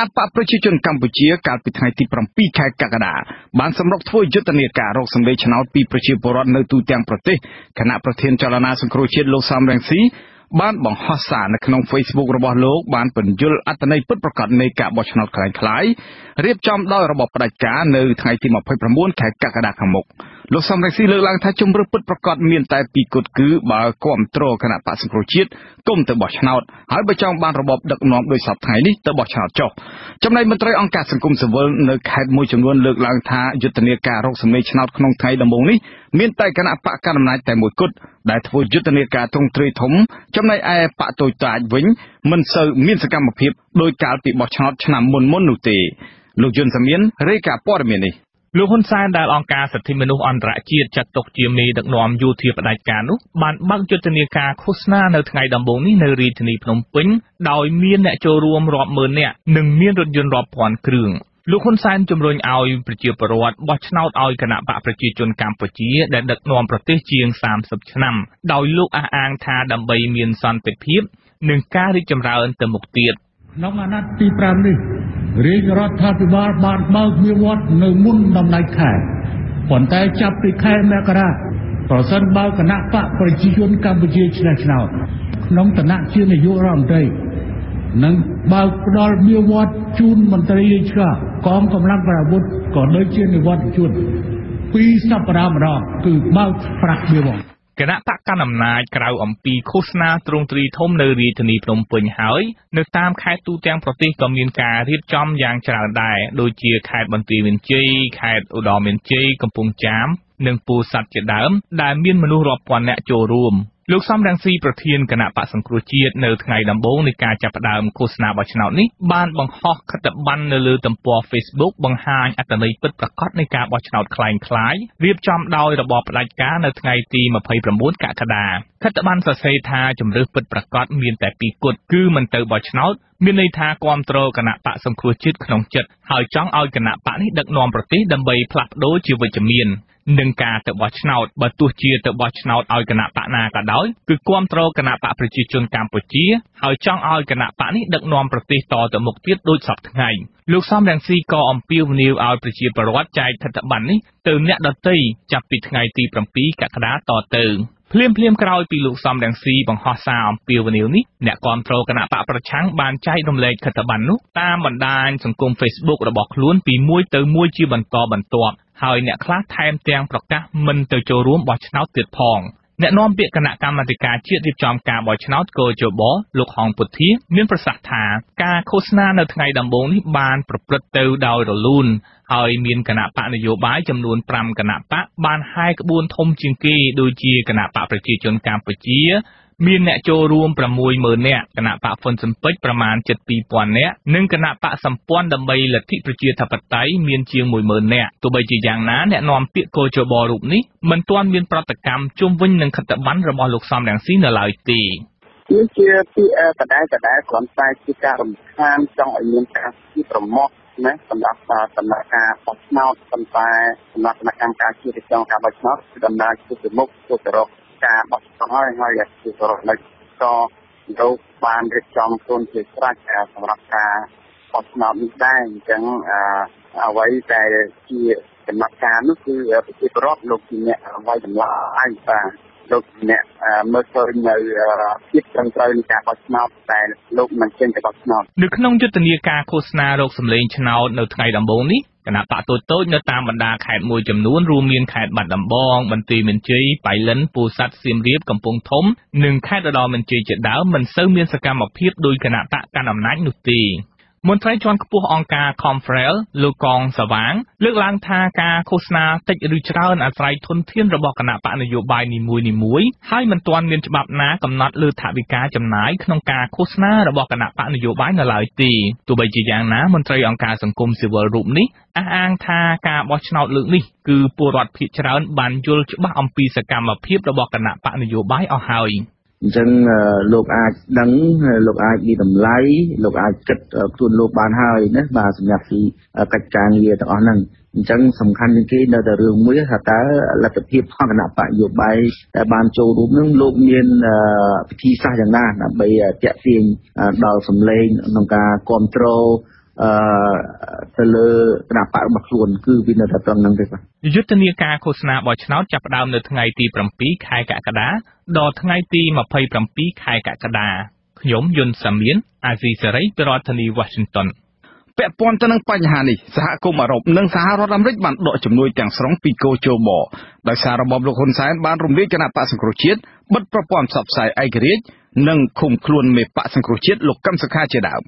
អបប្រជាជនកម្ពុជាកាលពីថ្ងៃទី7ខែកក្កដាបានសម្រុកធ្វើយុទ្ធនាការរកសម្លេងឆ្នោតពីប្រជាពលរដ្ឋនៅទូទាំងប្រទេសគណៈប្រធានចលនាសង្គ្រោះជាតិលោកសំរងស៊ីបានបង្ហោះសារនៅក្នុង Facebook របស់លោកបានពន្យល់អត្ថន័យពិតប្រាកដនៃការបោះឆ្នោតคล้ายៗរៀបចំដោយរបបផ្ដាច់ការនៅថ្ងៃទី29ខែកក្កដាខាងមុខលោកសំរងស៊ីលើកឡើងថាជំរឿនពិតប្រាកដមានតែពីរគត់គឺបើគ្រប់គ្រងគណៈបក្សសង្គ្រោះជាតិគុំទៅបោះឆ្នោតហើយបើចង់បានរបបដឹកនាំដោយសពថ្ងៃនេះទៅបោះឆ្នោតចុះចំណែកមន្ត្រីអង្គការសង្គមស៊ីវិលនៅខេត្តមួយចំនួនលើកឡើងថាយុទ្ធនាការរកសម្លេងឆ្នោតក្នុងថ្ងៃដំបូងនេះមានតែគណៈបកកណ្ដាលអំណាចតែមួយគត់ដែលធ្វើយុទ្ធនាការទ្រង់ទ្រាយធំចំណែកឯបកតូចតាចវិញមិនសូវមានសកម្មភាពដោយកាលពីបោះឆ្នោតឆ្នាំមុននោះទេលោកយុនសាមៀនរាយការណ៍ព័ត៌មាននេះលោកហ៊ុនសែនដែលអង្គការសិទ្ធិមនុស្សអន្តរជាតិចាត់ទុកជាមេដឹកនាំយោធាផ្ដាច់ការនោះបានបើកយុទ្ធនាការឃោសនានៅថ្ងៃដំបូងនេះនៅរាជធានីភ្នំពេញដោយមានអ្នកចូលរួមរាប់ម៉ឺននាក់និងមានរថយន្តរាប់ពាន់គ្រឿងលោកហ៊ុនសែនជំរុញឲ្យប្រជាពលរដ្ឋបោះឆ្នោតឲ្យគណៈបកប្រជាជនកម្ពុជាដែលដឹកនាំប្រទេសជាង30ឆ្នាំដោយលោកអះអាងថាដើម្បីមានសន្តិភាពនិងការរីកចម្រើនទៅមុខទៀតក្នុងអាណត្តិទី5នេះរាជរដ្ឋាភិបាលបានបើកវាវត្តនៅមុនដំណាច់ខែប៉ុន្តែចាប់ពីខែមករាប្រសិនបើគណៈបកប្រជាជនកម្ពុជាឆ្នះឆ្នោតក្នុងឋានៈជានាយករដ្ឋមន្ត្រីនឹងបើកផ្ដល់វាវត្តជូនមន្ត្រីរាជការកងកម្លាំងប្រដាប់អាវុធក៏ដូចជានិវត្តជន2សប្តាហ៍ម្ដងគឺបើកប្រាក់វាវត្តគណៈបកកណ្ដាលអំណាចក្រៅអំពីឃោសនាទ្រង់ទ្រាយធំនៅរាជធានីភ្នំពេញហើយនៅតាមខេត្តទូទាំងប្រទេសក៏មានការរៀបចំយ៉ាងច្រើនដែរដូចជាខេត្តបន្ទាយមានជ័យខេត្តឧត្តរមានជ័យកំពង់ចាមនិងពោធិ៍សាត់ជាដើមដែលមានមនុស្សរាប់ពាន់នាក់ចូលរួមលោកសំរងស៊ីប្រធានគណៈបក្សសង្គ្រោះជាតិនៅថ្ងៃដំបូងនៃការចាប់ផ្ដើមឃោសនាបោះឆ្នោតនេះបានបង្ហោះខិត្តប័ណ្ណនៅលើទំព័រ Facebook បង្ហាញអត្ថន័យពិតប្រាកដនៃការបោះឆ្នោតคล้ายៗរៀបចំដោយរបបផ្ដាច់ការនៅថ្ងៃទី29កក្កដាខិត្តប័ណ្ណសរសេរថាជំរឿសពិតប្រាកដមានតែពីរគត់គឺមិនទៅបោះឆ្នោតមានន័យថាគាំទ្រគណៈបក្សសង្គ្រោះជាតិក្នុងចិត្តហើយចង់ឲ្យគណៈបកនេះដឹកនាំប្រទេសដើម្បីផ្លាស់ប្ដូរជាវិជ្ជមាននឹងការទៅបោះឆ្នោតបើទោះជាទៅបោះឆ្នោតឲ្យគណៈបកណាក៏ដោយគឺគាំទ្រគណៈបកប្រជាជនកម្ពុជាហើយចង់ឲ្យគណៈបកនេះដឹកនាំប្រទេសតទៅមុខទៀតដូចសពថ្ងៃលោកសំរងស៊ីក៏អំពាវនាវឲ្យប្រជាពលរដ្ឋចែកខិត្តប័ណ្ណនេះទៅអ្នកដទៃចាប់ពីថ្ងៃទី7កក្កដាតទៅភ្លាមក្រោយពីលោកសំរងស៊ីបង្ហោះសារអំពាវនាវនេះអ្នកគាំទ្រគណៈបកប្រឆាំងបានចែករំលែកខិត្តប័ណ្ណនោះតាមបណ្ដាញសង្គម Facebook របស់ខ្លួនពីមួយទៅមួយជាបន្តបន្ទាប់ហើយអ្នកខ្លះថែមទាំងប្រកាសមិនទៅចូលរួមបោះឆ្នោតទៀតផងអ្នកនាំពាក្យគណៈកម្មាធិការជាតិរៀបចំការបោះឆ្នោតកោជបលោកហងពុធាមានប្រសាសន៍ថាការឃោសនានៅថ្ងៃដំបូងនេះបានប្រព្រឹត្តទៅដោយរលូនហើយមានគណៈបកនយោបាយចំនួន5គណៈបកបានហែកក្បួនធំជាងគេដូចជាគណៈបកប្រជាជនកម្ពុជាមានអ្នកចូលរួម 60000 នាក់គណៈបកហ៊ុនស៊ិនពេជ្រប្រមាណ 72000 នាក់និងគណៈបកសម្ព័ន្ធដើម្បីលទ្ធិប្រជាធិបតេយ្យមានជាង 10000 នាក់ទោះបីជាយ៉ាងណាអ្នកនាំពាក្យកោជបរូបនេះមិនទាន់មានប្រតិកម្មជុំវិញនឹងខិត្តប័ណ្ណរបស់លោកសំរងស៊ីនៅឡើយទេជាពាក្យដដែលគ្រាន់តែជាការរំខានចង់ឲ្យមានការពីប្រមាថណាសម្រាប់ដំណើរការបោះឆ្នោតប៉ុន្តែសម្រាប់គណៈកម្មការជាតិចង់ការបោះឆ្នោតគឺដំណើរទៅមុខទៅរកការបោះឆ្នោតហើយជាប្រវត្តិក៏លោកបានរៀបចំខ្លួនជាស្រេចសម្រាប់ការបោះឆ្នោតនេះដែរអញ្ចឹងអ្វីដែលជាដំណើរការនោះគឺប្រជាពលរដ្ឋលោកជាអ្នកវាយតម្លៃបាទលោកអ្នកមើលឃើញនៅភាពត្រឹមត្រូវនៃការបោះឆ្នោតតែលោកមិនចេញទៅបោះឆ្នោតនៅក្នុងយុទ្ធនាការឃោសនារកសម្លេងឆ្នោតនៅថ្ងៃដំបូងនេះគណៈបកតូចៗនៅតាមបណ្ដាខេត្តមួយចំនួនរួមមានខេត្តបាត់ដំបងបន្ទាយមានជ័យបៃលិនពោធិ៍សាត់សៀមរាបកំពង់ធំនិងខេត្តឧត្តរមានជ័យជាដើមមិនសូវមានសកម្មភាពដោយគណៈបកកណ្ដាលអំណាចនោះទេមន្ត្រីជាន់ខ្ពស់អង្គការ Confrel លោកកងសវាងលើកឡើងថាការឃោសនាតិចឬច្រើនអាស្រ័យធនធានរបស់គណៈបកនយោបាយនីមួយៗហើយមិនទាន់មានច្បាប់ណាកំណត់លើថវិកាចំណាយក្នុងការឃោសនារបស់គណៈបកនយោបាយនៅឡើយទេទោះបីជាយ៉ាងណាមន្ត្រីអង្គការសង្គមស៊ីវិលរូបនេះអះអាងថាការបោះឆ្នោតលើកនេះគឺពលរដ្ឋភាគច្រើនបានយល់ច្បាស់អំពីសកម្មភាពរបស់គណៈបកនយោបាយអស់ហើយអញ្ចឹងលោកអាចដឹងលោកអាចនិយាយតម្លៃលោកអាចគិតខ្លួនលោកបានហើយណាបាទសម្រាប់ពីកិច្ចការងារទាំងអស់ហ្នឹងអញ្ចឹងសំខាន់ជាងគេនៅតែរឿងមួយថាតើលទ្ធភាពของគណៈបកនយោបាយដែលបានចូលរួមនឹងលោកមានវិធីសាស្ត្រយ៉ាងណាដើម្បីទាក់ទាញដល់សម្លេងក្នុងការគ្រប់គ្រងទៅលើគណៈបករបស់ខ្លួនគឺវានៅតែត្រង់ហ្នឹងទេបាទយុទ្ធនាការឃោសនាបោះឆ្នោតចាប់ផ្ដើមនៅថ្ងៃទី7ខែកក្កដាដល់ថ្ងៃទី27ខែកក្កដាខ្ញុំយុនសាមៀនអាស៊ីសេរីពីរដ្ឋធានី Washington ពាក់ព័ន្ធទៅនឹងបញ្ហានេះសហគមន៍អឺរ៉ុបនិងសហរដ្ឋអាមេរិកបានដកជំនួយទាំងស្រុងពីកូជបដោយសាររបបលោកហ៊ុនសែនបានរំលាយគណៈបកសង្គ្រោះជាតិបិទប្រព័ន្ធផ្សព្វផ្សាយឯករាជ្យនិងឃុំខ្លួនមេបកសង្គ្រោះជាតិលោកកឹមសុខាជាដើម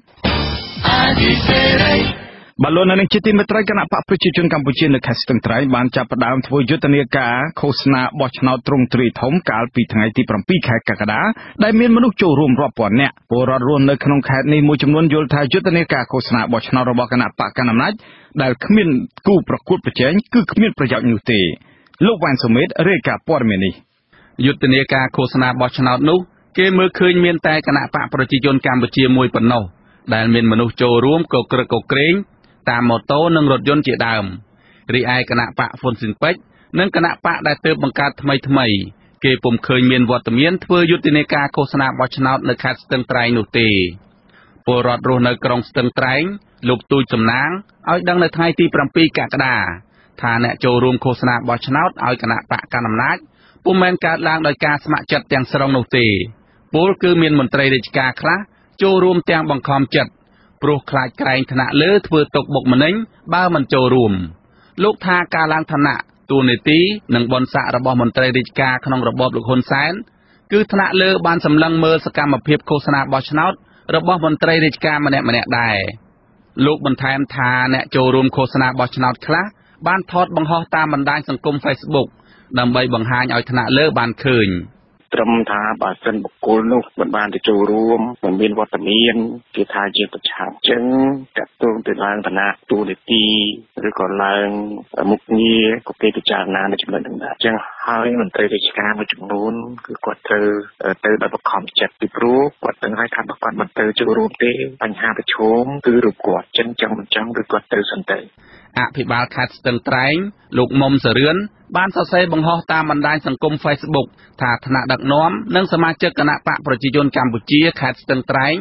បលូននឹងជាទីមេត្រីគណៈបកប្រជាជនកម្ពុជានៅខេត្តស្ទឹងត្រែងបានចាប់ផ្ដើមធ្វើយុទ្ធនាការឃោសនាបោះឆ្នោតទ្រង់ទ្រាយធំកាលពីថ្ងៃទី7ខែកក្កដាដែលមានមនុស្សចូលរួមរាប់ពាន់នាក់ពលរដ្ឋរស់នៅក្នុងខេត្តនេះមួយចំនួនយល់ថាយុទ្ធនាការឃោសនាបោះឆ្នោតរបស់គណៈបកកណ្ដាលអំណាចដែលគ្មានគូប្រកួតប្រជែងគឺគ្មានប្រយោជន៍នោះទេលោកវ៉ាន់សុមេតរាយការណ៍ព័ត៌មាននេះយុទ្ធនាការឃោសនាបោះឆ្នោតនោះគេមើលឃើញមានតែគណៈបកប្រជាជនកម្ពុជាមួយប៉ុណ្ណោះដែលមានមនុស្សចូលរួមកក្រឹកកក្រែងតាមម៉ូតូនិងរថយន្តជាដើមរីឯគណៈបកហ៊ុនស៊ិនពេជ្រនិងគណៈបកដែលទើបបង្កើតថ្មីគេពុំឃើញមានវត្តមានធ្វើយុទ្ធនាការឃោសនាបោះឆ្នោតនៅខេត្តស្ទឹងត្រែងនោះទេពលរដ្ឋរស់នៅក្រុងស្ទឹងត្រែងលោកទូចសំណាងឲ្យដឹងនៅថ្ងៃទី7កក្កដាថាអ្នកចូលរួមឃោសនាបោះឆ្នោតឲ្យគណៈបកកណ្ដាលអំណាចពុំមែនកើតឡើងដោយការស្ម័គ្រចិត្តទាំងស្រុងនោះទេពលគឺមានមន្ត្រីរាជការខ្លះចូលរួមទាំងបង្ខំចិត្តព្រោះខ្លាចក្រែងថ្នាក់លើធ្វើទុកបុកម្នេញបើមិនចូលរួមលោកថាការឡើងឋានៈតួនាទីនិងបនស័ក្តិរបស់មន្ត្រីរាជការក្នុងរបបលោកហ៊ុនសែនគឺថ្នាក់លើបានសម្លឹងមើលសកម្មភាពឃោសនាបោះឆ្នោតរបស់មន្ត្រីរាជការម្នាក់ៗដែរលោកបន្ថែមថាអ្នកចូលរួមឃោសនាបោះឆ្នោតខ្លះបានថតបង្ហោះតាមបណ្ដាញសង្គម Facebook ដើម្បីបង្ហាញឲ្យថ្នាក់លើបានឃើញត្រឹមថាបើសិនបុគ្គលនោះមិនបានទៅចូលរួមមិនមានវត្តមានគេថាជាប្រឆាំងចឹងតាក់ទងទៅឡើងឋានៈទូនីតិឬក៏ឡើងមុខងារក៏គេពិចារណានៅចំណុចហ្នឹងដែរចឹងហើយមន្ត្រីរាជការមួយចំនួនគឺគាត់ត្រូវទៅដោយបង្ខំចិត្តពីព្រោះគាត់ដឹងហើយថាបើគាត់មិនទៅចូលរួមទេបញ្ហាប្រឈមគឺរូបគាត់ចឹងគឺគាត់ទៅសិនទៅអភិបាលខេត្តស្ទឹងត្រែងលោកមុំសរឿនបានសរសេរបង្ហោះតាមបណ្ដាញសង្គម Facebook ថាថ្នាក់ដឹកនាំនិងសមាជិកគណៈបកប្រជាជនកម្ពុជាខេត្តស្ទឹងត្រែង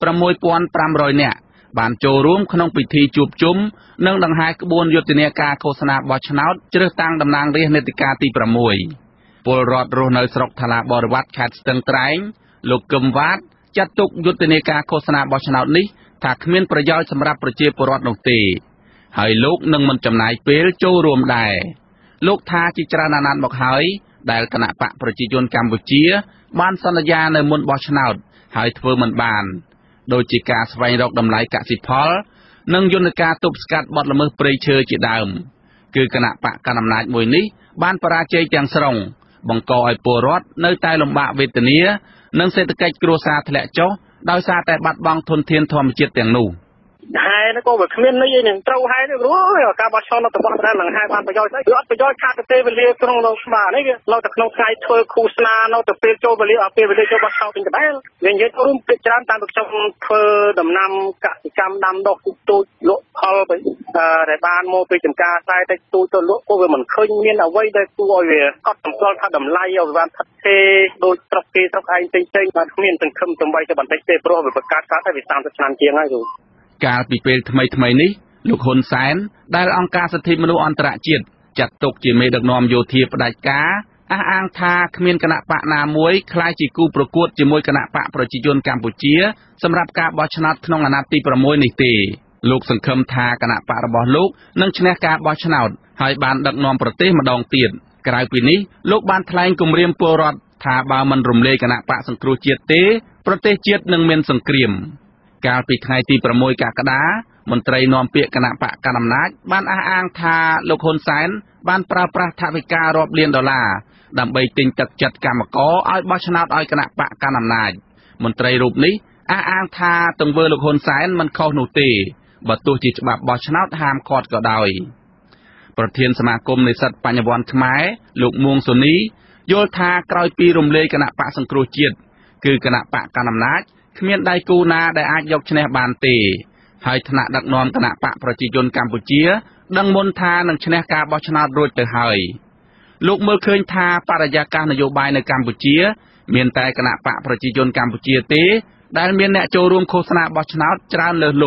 6,500 នាក់បានចូលរួមក្នុងពិធីជួបជុំនិងដង្ហែក្បួនយុទ្ធនាការឃោសនាបោះឆ្នោតជ្រើសតាំងតំណាងរាស្ត្រនេតិកាលទី6ពលរដ្ឋរស់នៅស្រុកថ្លាបរិវត្តខេត្តស្ទឹងត្រែងលោកកឹមវ៉ាតចាត់ទុកយុទ្ធនាការឃោសនាបោះឆ្នោតនេះថាគ្មានប្រយោជន៍សម្រាប់ប្រជាពលរដ្ឋនោះទេហើយលោកនឹងមិនចំណាយពេលចូលរួមដែរលោកថាជាច្រើនអាណត្តិមកហើយដែលគណៈបកប្រជាជនកម្ពុជាបានសន្យានៅមុនបោះឆ្នោតហើយធ្វើមិនបានដូចជាការស្វែងរកតម្លៃកសិផលនិងយន្តការទប់ស្កាត់បទល្មើសព្រៃឈើជាដើមគឺគណៈបកកណ្ដាលអំណាចមួយនេះបានបរាជ័យទាំងស្រុងបង្កឲ្យពលរដ្ឋនៅតែលំបាកវេទនានិងសេដ្ឋកិច្ចគ្រួសារធ្លាក់ចុះដោយសារតែបាត់បង់ធនធានធម្មជាតិទាំងនោះហើយក៏វាគ្មានន័យនឹងត្រូវហើយនេះព្រោះការបោះឆ្នោតទៅបោះដែរនឹងហើយបានប្រយោជន៍ស្អីគឺអត់ប្រយោជន៍ខាតទៅវេលាក្នុងលោកស្មានេះវានៅតែក្នុងថ្ងៃធ្វើឃោសនានៅតែពេលចូលវេលាអត់ពេលវេលាចូលបោះឆ្នោតវិញដដែលវានិយាយទៅរួមពីច្រើនតាមខ្ញុំធ្វើដំណាំកសិកម្មដាំដុះទូចលក់ផលទៅដែលបានមកពីចំការខ្សែតែទូចទៅលក់ក៏វាមិនឃើញមានអ្វីដែលគួរឲ្យវាកត់សម្គាល់ថាតម្លៃឲ្យបានថិតថេរដូចស្រុកគេស្រុកឯងផ្សេងៗបានគ្មានសង្ឃឹមសំបីតែបន្តិចទេព្រោះវាបង្កើតកើតតែវា30ឆ្នាំជាងហើយកាលពីពេលថ្មីនេះលោកហ៊ុនសែនដែលអង្គការសិទ្ធិមនុស្សអន្តរជាតិចាត់ទុកជាមេដឹកនាំយោធាផ្ដាច់ការអះអាងថាគ្មានគណៈបកណាមួយក្លាយជាគូប្រកួតជាមួយគណៈបកប្រជាជនកម្ពុជាសម្រាប់ការបោះឆ្នោតក្នុងអាណត្តិទី6នេះទេលោកសង្ឃឹមថាគណៈបករបស់លោកនឹងឈ្នះការបោះឆ្នោតហើយបានដឹកនាំប្រទេសម្ដងទៀតក្រៅពីនេះលោកបានថ្លែងគម្រាមពលរដ្ឋថាបើមិនរំលាយគណៈបកសង្គ្រោះជាតិទេប្រទេសជាតិនឹងមានសង្គ្រាមកាលពីថ្ងៃទី6កក្កដាមន្ត្រីនាំពាក្យគណៈបកកណ្ដាលអំណាចបានអះអាងថាលោកហ៊ុនសែនបានប្រើប្រាស់ថវិការាប់លានដុល្លារដើម្បីទិញទឹកចិត្តកម្មករឲ្យបោះឆ្នោតឲ្យគណៈបកកណ្ដាលអំណាចមន្ត្រីរូបនេះអះអាងថាទង្វើលោកហ៊ុនសែនមិនខុសនោះទេបើទោះជាច្បាប់បោះឆ្នោតហាមឃាត់ក៏ដោយប្រធានសមាគមនិស្សិតបញ្ញវន្តខ្មែរលោកមួងសូនីយល់ថាក្រោយពីរំលាយគណៈបកសង្គ្រោះជាតិគឺគណៈបកកណ្ដាលអំណាចគ្មានដៃគូណាដែលអាចយកឈ្នះបានទេហើយថ្នាក់ដឹកនាំគណៈបកប្រជាជនកម្ពុជាដឹងមុនថានឹងឈ្នះការបោះឆ្នោតរួចទៅហើយលោកមើលឃើញថាបរិយាកាសនយោបាយនៅកម្ពុជាមានតែគណៈបកប្រជាជនកម្ពុជាទេដែលមានអ្នកចូលរួមឃោសនាបោះឆ្នោតច្រើនលើសលប់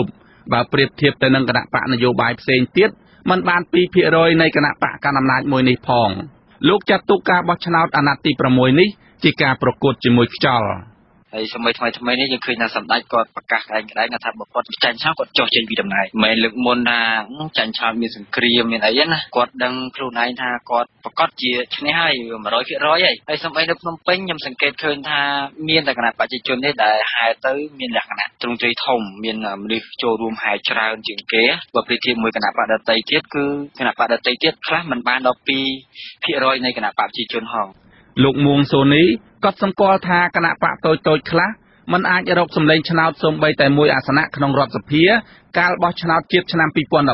បើប្រៀបធៀបទៅនឹងគណៈបកនយោបាយផ្សេងទៀតมันបាន 2% នៃគណៈបកកណ្ដាលអំណាចមួយនេះផងលោកចាត់ទុកការបោះឆ្នោតអាណត្តិទី 6 នេះជាការប្រកួតជាមួយខ្យល់ហើយសម័យថ្មីនេះយើងឃើញថាសម្ដេចគាត់ប្រកាសក្តែងថាបើគាត់ចាញ់ឆាគាត់ចុះចេញពីតំណែងមិនលើកមុនថាចាញ់ឆាមានសង្គ្រាមមានអីណាគាត់ដឹងខ្លួនឯងថាគាត់ប្រកាសជាឈ្នះហើយ 100% ហើយសូម្បីនៅភ្នំពេញខ្ញុំសង្កេតឃើញថាមានតែគណៈប្រជាជននេះដែលហែទៅមានលក្ខណៈទ្រង់ទ្រាយធំមានមនុស្សចូលរួមហែច្រើនជាងគេបើប្រៀបធៀបមួយគណៈបកដតីទៀតគឺគណៈបកដតីទៀតខ្លះមិនបានដល់ 2% នៃគណៈបកប្រជាជនហងលោកមួងសូនីក៏សម្គាល់ថាគណៈបកតូចៗខ្លះมันអាចរកសម្លេងឆ្នោតសូម្បីតែមួយអាសនៈក្នុងរដ្ឋសភាកាលបោះឆ្នោតជាតិឆ្នាំ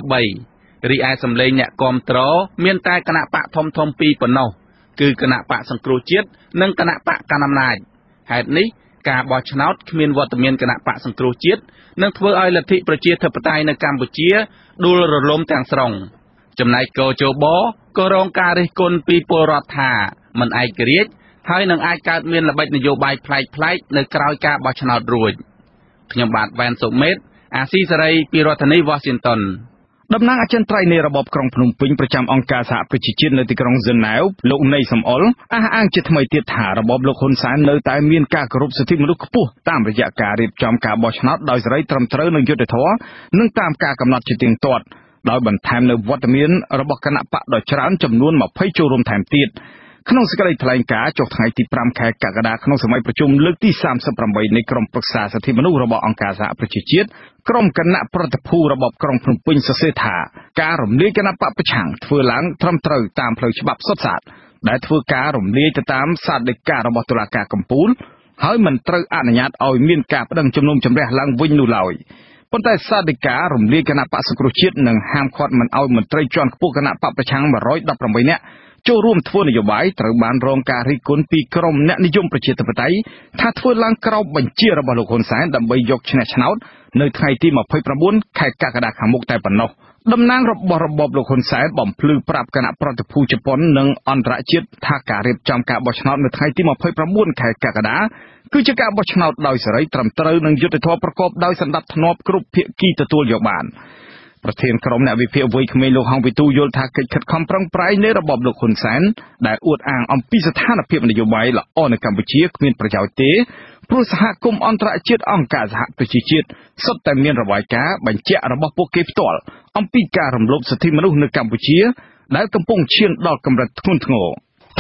2013 រីឯសម្លេងអ្នកគាំទ្រមានតែគណៈបកធំៗពីរប៉ុណ្ណោះគឺគណៈបកសង្គ្រោះជាតិនិងគណៈបកកណ្ដាលអំណាចហេតុនេះការបោះឆ្នោតគ្មានវត្តមានគណៈបកសង្គ្រោះជាតិនឹងធ្វើឲ្យលទ្ធិប្រជាធិបតេយ្យនៅកម្ពុជាដួលរលំទាំងស្រុងចំណែកកោជបក៏រងការរិះគន់ពីពលរដ្ឋថាមិនឯករាជ្យហើយនឹងអាចកើតមានល្បិចនយោបាយប្លែកៗនៅក្រៅការបោះឆ្នោតរួចខ្ញុំបាទវ៉ែនសុមេតអាស៊ីសេរីពីរដ្ឋធានី Washington តំណាងអចិន្ត្រៃយ៍នៃរបបក្រុងភ្នំពេញប្រចាំអង្គការសហប្រជាជាតិនៅទីក្រុងហ្សឺណែវលោកណេសំអល់អះអាងជាថ្មីទៀតថារបបលោកហ៊ុនសែននៅតែមានការគោរពសិទ្ធិមនុស្សខ្ពស់តាមរយៈការរៀបចំការបោះឆ្នោតដោយសេរីត្រឹមត្រូវនិងយុត្តិធម៌និងតាមការកំណត់ជាទៀងទាត់ដោយបន្ថែមនៅវត្តមានរបស់គណៈបកដ៏ច្រើនចំនួន20ចូលរួមថែមទៀតក្នុងសេចក្តីថ្លែងការណ៍ចុះថ្ងៃទី 5 ខែកក្កដាក្នុងសម័យប្រជុំលើកទី 38 នៃក្រុមប្រឹក្សាសិទ្ធិមនុស្សរបស់អង្គការសហប្រជាជាតិក្រុមគណៈប្រតិភូរបបក្រុងភ្នំពេញសរសេរថាការរំលាយគណៈបកប្រឆាំងធ្វើឡើងត្រឹមត្រូវតាមផ្លូវច្បាប់សុទ្ធសាធដែលធ្វើការរំលាយទៅតាមសាធិការរបស់តុលាការកំពូលហើយមិនត្រូវអនុញ្ញាតឲ្យមានការប្តឹងជំនុំជម្រះឡើងវិញនោះឡើយប៉ុន្តែសាធិការរំលាយគណៈបកសង្គ្រោះជាតិនិងហាមឃាត់មិនឲ្យមន្ត្រីជាន់ខ្ពស់គណៈបកប្រឆាំង118នាក់ចូលរួមធ្វើនយោបាយត្រូវបានរងការរិះគន់ពីក្រុមអ្នកនិយមប្រជាធិបតេយ្យថាធ្វើឡើងក្រោមបញ្ជារបស់លោកហ៊ុនសែនដើម្បីយកឈ្នះឆ្នោតនៅថ្ងៃទី 29 ខែកក្កដាខាងមុខតែប៉ុណ្ណោះតំណាងរបស់របបលោកហ៊ុនសែនបំភ្លឺប្រាប់គណៈប្រតិភូជប៉ុននិងអន្តរជាតិថាការរៀបចំការបោះឆ្នោតនៅថ្ងៃទី 29 ខែកក្កដាគឺជាការបោះឆ្នោតដោយសេរីត្រឹមត្រូវនិងយុត្តិធម៌ប្រកបដោយសណ្ដាប់ធ្នាប់គ្រប់ភាគីទទួលយកបានប្រធានក្រុមអ្នកវិភាគវ័យក្មេងលោកហងវិទូយល់ថាកិច្ចខិតខំប្រឹងប្រែងនៃរបបលោកហ៊ុនសែនដែលអួតអាងអំពីស្ថានភាពនយោបាយល្អនៅកម្ពុជាគ្មានប្រយោជន៍ទេព្រោះសហគមន៍អន្តរជាតិអង្គការសហប្រជាជាតិសុទ្ធតែមានរបាយការណ៍បញ្ជាក់របស់ពួកគេផ្ទាល់អំពីការរំលោភសិទ្ធិមនុស្សនៅកម្ពុជាដែលកំពុងឈានដល់កម្រិតធ្ងន់ធ្ងរ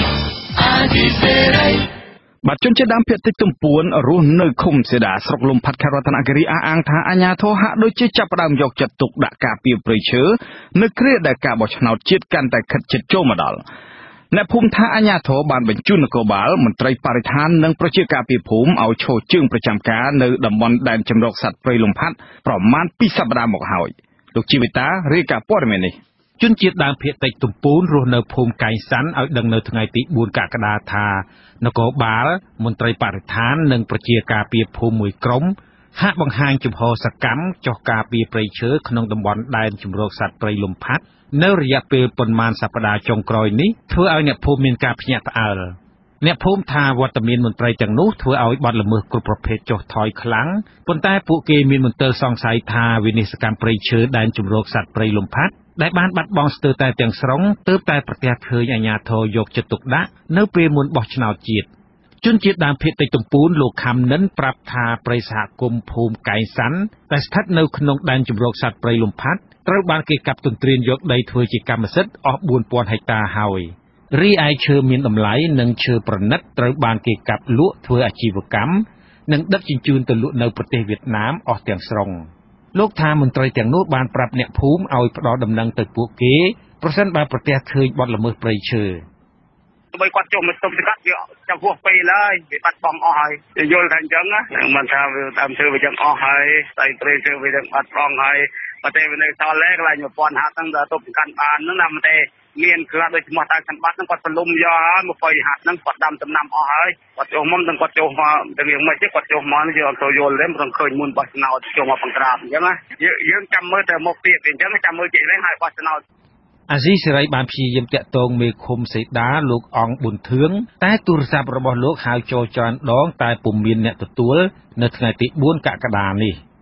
បាទជនជាតិដើមភាគតិចទំពួនរស់នៅឃុំសេដាស្រុកលំផាត់ខេត្តរតនគិរីអះអាងថាអាជ្ញាធរហាក់ដូចជាចាប់ផ្ដើមយកចិត្តទុកដាក់ការពារព្រៃឈើនៅគ្រាដែលការបោះឆ្នោតជាតិកាន់តែខិតជិតចូលមកដល់អ្នកភូមិថាអាជ្ញាធរបានបញ្ជូននគរបាលមន្ត្រីបរិស្ថាននិងប្រជាការពារភូមិឲ្យឈរជើងប្រចាំការនៅតំបន់ដែនជម្រកសត្វព្រៃលំផាត់ប្រមាណ2សប្តាហ៍មកហើយលោកជីវិតារាយការណ៍ព័ត៌មាននេះជនជាតិដើមភាគតិចទំពូនរស់នៅភូមិកែងសាន់ឲ្យដឹងនៅថ្ងៃទី 4 កក្កដាថានគរបាលមន្ត្រីបរិស្ថាននិងប្រជាការពារភូមិមួយក្រុមហាក់បង្ហាញជំហរសកម្មចុះការពារព្រៃឈើក្នុងតំបន់ដែនជម្រកសត្វព្រៃលំផាត់នៅរយៈពេលប៉ុន្មានសប្តាហ៍ចុងក្រោយនេះធ្វើឲ្យអ្នកភូមិមានការភ្ញាក់ផ្អើលអ្នកភូមិថាវត្តមានមន្ត្រីទាំងនោះធ្វើឲ្យបាត់ល្មើសគ្រប់ប្រភេទចុះថយខ្លាំងប៉ុន្តែពួកគេមានមន្ទិលសង្ស័យថាវិនិស្សកម្មព្រៃឈើដែនជម្រកសត្វព្រៃលំផាត់ដែលបានបាត់បង់ស្ទើរតែទាំងស្រុងទើបតែប្រទះឃើញអាជ្ញាធរយកចិត្តទុកដាក់នៅពេលមុនបោះឆ្នោតជាតិជនជាតិដើមភាគតិចទំពូនលោកខំនិនប្រាប់ថាព្រៃសហគមន៍ភូមិកែងសាន់ដែលស្ថិតនៅក្នុងដែនជម្រកសត្វព្រៃលំផាត់ត្រូវបានគេកាប់ទន្ទ្រានយកដីធ្វើជាកម្មសិទ្ធិអស់ 4000 ហិកតាហើយរីឯឈើមានតម្លៃនិងឈើប្រណិតត្រូវបានគេកាប់លក់ធ្វើអាជីវកម្មនិងដឹកជញ្ជូនទៅលក់នៅប្រទេសវៀតណាមអស់ទាំងស្រុងលោកថាមន្ត្រីទាំងនោះបានប្រាប់អ្នកភូមិឲ្យផ្ដល់ដំណឹងទៅពួកគេប្រសិនបើប្រទះឃើញបទល្មើសព្រៃឈើបើគាត់ចុះមកទុំស្កាត់យកចាំពោះពេលហើយវាបាត់បង់អស់ហើយយល់ថាអញ្ចឹងណាមិនថាវាតាមធ្វើវាចឹងអស់ហើយតែព្រៃឈើវាទាំងបាត់បង់ហើយប្រទេសវានៅសល់កន្លែង1000ហាត់ហ្នឹងទៅទប់កាន់បានហ្នឹងណាមិនទេមានគ្រាដូចឈ្មោះតាសម្បត្តិហ្នឹងគាត់ប្រលុំយកហើយ20ហាត់ហ្នឹងគាត់ដាំដំណាំអស់ហើយគាត់ចុះមកទាំងគាត់ចុះមកទាំងយ៉ាងម៉េចទេគាត់ចុះមកយកអត់ទៅយល់ទេមិនឃើញមុនបោះឆ្នោតចុះមកបង្ក្រាបអញ្ចឹងណាយើងចាំមើលទៅមុខទៀតអញ្ចឹងចាំមើលជិះវិញហើយបោះឆ្នោតអាស៊ីសេរីបានព្យាយាមតាក់ទងមេឃុំសេដាលោកអង្គប៊ុនធឿងតែទូរស័ព្ទរបស់លោកហៅចូលច្រើនដងតែពុំមានអ្នកទទួលនៅថ្ងៃទី 4 កក្កដានេះ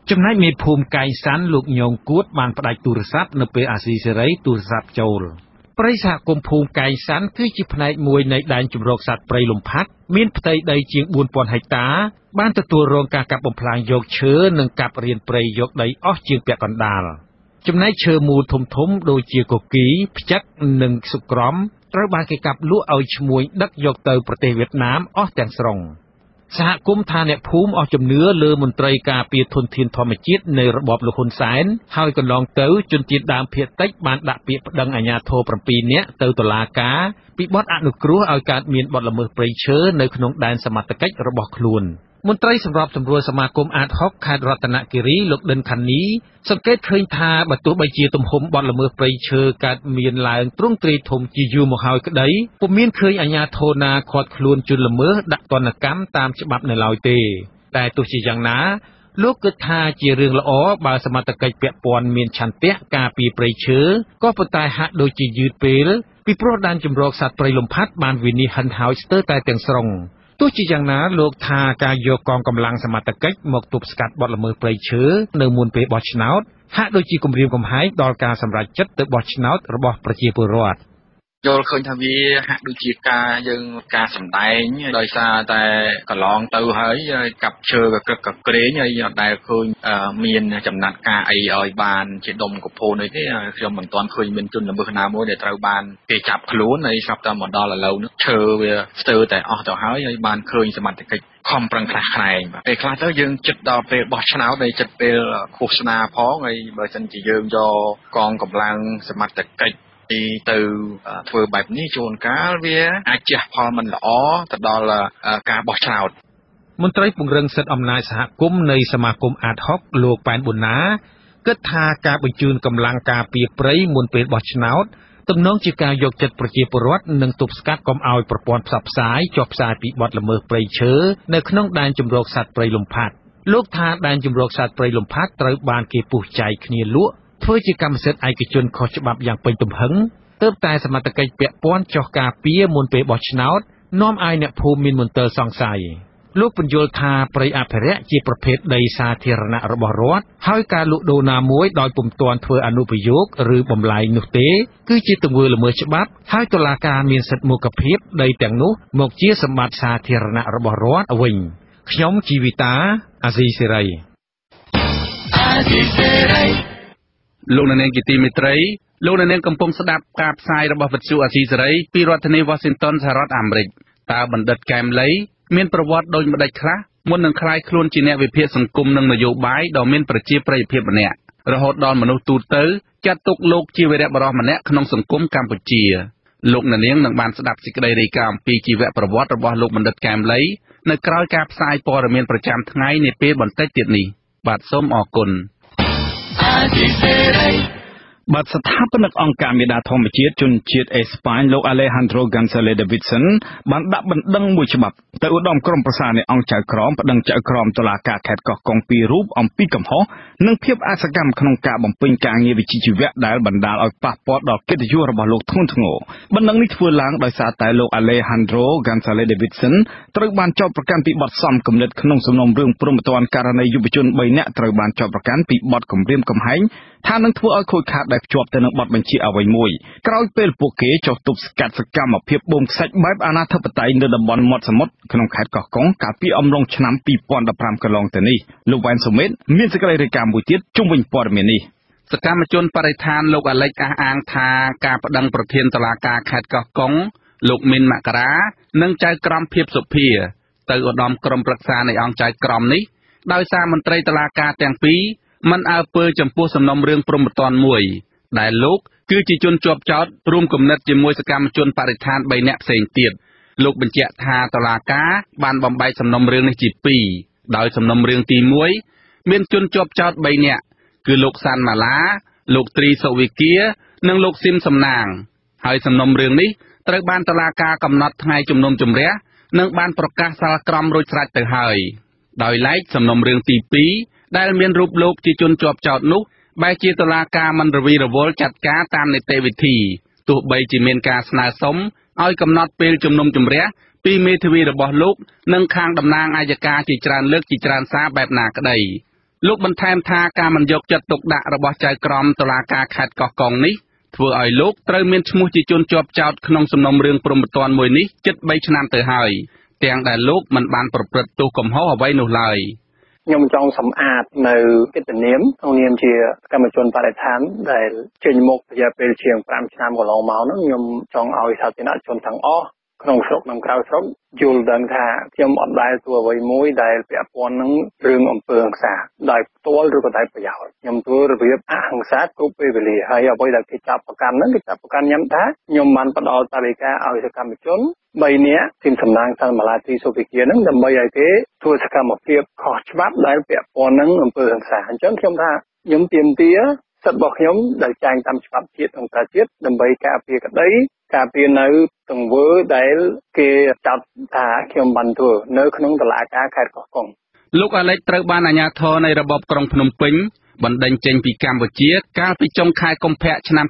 ចំណែកមេភូមិកែងសាន់លោកញងគួតបានផ្ដាច់ទូរស័ព្ទនៅពេលអាស៊ីសេរីទូរស័ព្ទចូលព្រៃសហគមន៍ភូមិកែងសាន់គឺជាផ្នែកមួយនៃដែនជម្រកសត្វព្រៃលំផាត់មានផ្ទៃដីជាង 4000 ហិកតាបានទទួលរងការកាប់បំផ្លាញយកឈើនិងកាប់រានព្រៃយកដីអស់ជាងពាក់កណ្ដាលចំណែកឈើមូលធំៗដូចជាកគីផ្ចឹកនិងសុក្រំត្រូវបានគេកាប់លក់ឲ្យឈ្មួញដឹកយកទៅប្រទេសវៀតណាមអស់ទាំងស្រុងសហគមន៍ថាអ្នកភូមិអស់ជំនឿលើមន្ត្រីការពារធនធានធម្មជាតិនៃរបបលោកហ៊ុនសែនហើយកន្លងទៅជនជាតិដើមភាគតិចបានដាក់ពាក្យប្តឹងអាជ្ញាធរ7នាក់ទៅតុលាការពីបទអនុគ្រោះឲ្យកើតមានបទល្មើសព្រៃឈើនៅក្នុងដែនសមត្ថកិច្ចរបស់ខ្លួនមន្ត្រីសម្របសម្រួលសមាគមអាត6ខេត្តរតនគិរីលោកដិនខានីសង្កេតឃើញថាបើទោះបីជាទំហំបទល្មើសព្រៃឈើកើតមានឡើងទ្រង់ទ្រាយធំជាយូរមកហើយក្តីពុំមានឃើញអាជ្ញាធរណាឃាត់ខ្លួនជនល្មើសដាក់ទណ្ឌកម្មតាមច្បាប់នៅឡើយទេតែទោះជាយ៉ាងណាលោកគិតថាជារឿងល្អបើសមត្ថកិច្ចពាក់ព័ន្ធមានឆន្ទៈការពារព្រៃឈើក៏ប៉ុន្តែហាក់ដូចជាយឺតពេលពីព្រោះដែនជម្រកសត្វព្រៃលំផាត់បានវិនិច្ឆ័យហិនហោចស្ទើរតែទាំងស្រុងទោះជាយ៉ាងណាលោកថាការយកកងកម្លាំងសមត្ថកិច្ចមកទប់ស្កាត់បទល្មើសព្រៃឈើនៅមុនពេលបោះឆ្នោតហាក់ដូចជាគំរាមកំហែងដល់ការសម្រេចចិត្តទៅបោះឆ្នោតរបស់ប្រជាពលរដ្ឋយល់ឃើញថាវាហាក់ដូចជាការសម្ដែងដោយសារតែកន្លងទៅហើយកាប់ឈើកក្រឹកកក្រែងហើយអត់ដែលឃើញមានចំណាត់ការអីឲ្យបានជាដុំកពូនអីទេខ្ញុំមិនទាន់ឃើញមានជនល្មើសណាមួយដែលត្រូវបានគេចាប់ខ្លួនហើយស្រាប់តែមកដល់ឥឡូវនេះឈើវាស្ទើរតែអស់ទៅហើយបានឃើញសមត្ថកិច្ចខំប្រឹងខ្លះខ្នែងពេលខ្លះទៅយើងចិត្តដល់ពេលបោះឆ្នោតហើយចិត្តពេលឃោសនាផងហើយបើមិនជាយើងយកកងកម្លាំងសមត្ថកិច្ចទៅធ្វើបែបនេះជួនកាលវាអាចជះផលមិនល្អទៅដល់ការបោះឆ្នោតមន្ត្រីពង្រឹងសិទ្ធិអំណាចសហគមន៍នៃសមាគមអាត6លោកប៉ែនប៊ុនណាគិតថាការបញ្ជូនកម្លាំងការពារព្រៃមុនពេលបោះឆ្នោតទំនងជាការយកចិត្តប្រជាពលរដ្ឋនិងទប់ស្កាត់កុំឲ្យប្រព័ន្ធផ្សព្វផ្សាយចុះផ្សាយពីបទល្មើសព្រៃឈើនៅក្នុងដែនជម្រកសត្វព្រៃលំផាត់លោកថាដែនជម្រកសត្វព្រៃលំផាត់ត្រូវបានគេពុះចែកគ្នាលក់ធ្វើជាកម្មសិទ្ធិឯកជនខុសច្បាប់យ៉ាងពេញទំហឹងទើបតែសមត្ថកិច្ចពាក់ព័ន្ធចុះការពារមុនពេលបោះឆ្នោតនាំឲ្យអ្នកភូមិមានមន្ទិលសង្ស័យលោកពន្យល់ថាព្រៃអភិរក្សជាប្រភេទដីសាធារណៈរបស់រដ្ឋហើយការលក់ដូរណាមួយដោយពុំទាន់ធ្វើអនុប្រយោគឬបំលែងនោះទេគឺជាទង្វើល្មើសច្បាប់ហើយតុលាការមានសិទ្ធិមុខភាពដីទាំងនោះមកជាសម្បត្តិសាធារណៈរបស់រដ្ឋវិញខ្ញុំជីវិតាអាស៊ីសេរីលោកនាងជាទីមេត្រីលោកនាងកំពុងស្ដាប់ការផ្សាយរបស់វិទ្យុអាស៊ីសេរីពីរដ្ឋធានី Washington សហរដ្ឋអាមេរិកតើបណ្ឌិតកែមលីមានប្រវត្តិដូចម្ដេចខ្លះមុននឹងក្លាយខ្លួនជាអ្នកវិភាគសង្គមនិងនយោបាយដ៏មានប្រជាប្រិយភាពម្នាក់រហូតដល់មនុស្សទូទៅចាត់ទុកលោកជាវីរបុរសម្នាក់ក្នុងសង្គមកម្ពុជាលោកនាងនឹងបានស្ដាប់សេចក្តីរាយការណ៍អំពីជីវប្រវត្តិរបស់លោកបណ្ឌិតកែមលីនៅក្រៅការផ្សាយព័ត៌មានប្រចាំថ្ងៃនាពេលបន្តិចទៀតនេះបាទសូមអរគុណបាទស្ថាបនិកអង្គការមេដាធម្មជាតិជនជាតិអេស្ប៉ាញលោក Alejandro González Davidson បានដាក់បណ្ដឹងមួយច្បាប់ទៅឧត្តមក្រុមប្រឹក្សានៃអង្គចៅក្រមប្តឹងចៅក្រមតុលាការខេត្តកោះកុងពីររូបអំពីកំហុសនិងភាពអសកម្មក្នុងការបំពេញការងារវិជ្ជាជីវៈដែលបណ្ដាលឲ្យប៉ះពាល់ដល់កិត្តិយសរបស់លោកធ្ងន់ធ្ងរបណ្ដឹងនេះធ្វើឡើងដោយសារតែលោក Alejandro González Davidson ត្រូវបានចោទប្រកាន់ពីបទសំគំនិតក្នុងសំណុំរឿងព្រហ្មទណ្ឌករណីយុវជន3នាក់ត្រូវបានចោទប្រកាន់ពីបទគំរាមកំហែងថានឹងធ្វើឲ្យខូចខាតដែលភ្ជាប់ទៅនឹងបទបញ្ជាអ្វីមួយក្រោយពេលពួកគេចុះទប់ស្កាត់សកម្មភាពបូមខ្សាច់បែបអាណាធិបតេយ្យនៅតំបន់មាត់សមុទ្រក្នុងខេត្តកោះកុងកាលពីអំឡុងឆ្នាំ2015កន្លងទៅនេះលោកវ៉ែនសុមេតមានសេចក្តីរាយការណ៍មួយទៀតជុំវិញព័ត៌មាននេះសកម្មជនបរិស្ថានលោកអាលិចអះអាងថាការប្តឹងប្រធានតុលាការខេត្តកោះកុងលោកមីនមករានិងចៅក្រមភាពសុភាទៅឧត្តមក្រុមប្រឹក្សានៃអង្គចៅក្រមនេះដោយសារមន្ត្រីតុលាការទាំងពីរមិនអើពើចំពោះសំណុំរឿងព្រហ្មទណ្ឌមួយដែលលោកគឺជាជនជាប់ចោទរួមគំនិតជាមួយសកម្មជនបរិស្ថាន3នាក់ផ្សេងទៀតលោកបញ្ជាក់ថាតុលាការបានបំបែកសំណុំរឿងនេះជា2ដោយសំណុំរឿងទី1មានជនជាប់ចោទ3នាក់គឺលោកសាន់ម៉ាឡាលោកត្រីសុវិគានិងលោកស៊ីមសំណាងហើយសំណុំរឿងនេះត្រូវបានតុលាការកំណត់ថ្ងៃជំនុំជម្រះនិងបានប្រកាសសាលក្រមរួចស្រេចទៅហើយដោយឡែកសំណុំរឿងទី2ដែលមានរូបលោកជាជនជាប់ចោទនោះបែរជាតុលាការមិនរវីរវល់ចាត់ការតាមនីតិវិធីទោះបីជាមានការស្នើសុំឲ្យកំណត់ពេលជំនុំជម្រះពីមេធាវីរបស់លោកនិងខាងតំណាងអัยការជាច្រើនលើកជាច្រើនសារបែបណាក្តីលោកបន្ថែមថាការមិនយកចិត្តទុកដាក់របស់ចៅក្រមតុលាការខេត្តកោះកុងនេះធ្វើឲ្យលោកត្រូវមានឈ្មោះជាជនជាប់ចោទក្នុងសំណុំរឿងព្រហ្មទណ្ឌមួយនេះជិត3ឆ្នាំទៅហើយទាំងដែលលោកមិនបានប្រព្រឹត្តទោសកំហុសអ្វីនោះឡើយខ្ញុំចង់សម្អាតនៅកិត្តិនាមក្នុងនាមជាកម្មជនបរិស្ថានដែលចេញមុខរយៈពេលជាង5ឆ្នាំកន្លងមកនោះខ្ញុំចង់ឲ្យសាធារណជនទាំងអស់ក្នុងស្រុកនិងក្រៅស្រុកយល់ដឹងថាខ្ញុំអត់ដែលធ្វើអ្វីមួយដែលពាក់ព័ន្ធនឹងរឿងអំពើហិង្សាដោយផ្ទាល់ឬក៏ដោយប្រយោលខ្ញុំធ្វើរបៀបអហិង្សាគ្រប់ពេលវេលាហើយអ្វីដែលគេចាប់ប្រកាន់ហ្នឹងគេចាប់ប្រកាន់ខ្ញុំថាខ្ញុំបានផ្ដល់តារិកាឲ្យសកម្មជន3នាក់ទីមសំណាងសាលម៉ាឡាទីសូវីគាហ្នឹងដើម្បីឲ្យគេធ្វើសកម្មភាពខុសច្បាប់ដែលពាក់ព័ន្ធនឹងអំពើហិង្សាអញ្ចឹងខ្ញុំថាខ្ញុំទាមទារសិទ្ធិរបស់ខ្ញុំដែលចែងតាមច្បាប់ជាតិនិងប្រទេសដើម្បីការពារក្តីការពារនៅទង្វើដែលគេចាត់ថាខ្ញុំបានធ្វើនៅក្នុងតុលាការខេត្តកោះកុងលោកអាឡិចត្រូវបានអាជ្ញាធរនៃរបបក្រុងភ្នំពេញបណ្តេញចេញពីកម្ពុជាកាលពីចុងខែកុម្ភៈឆ្នាំ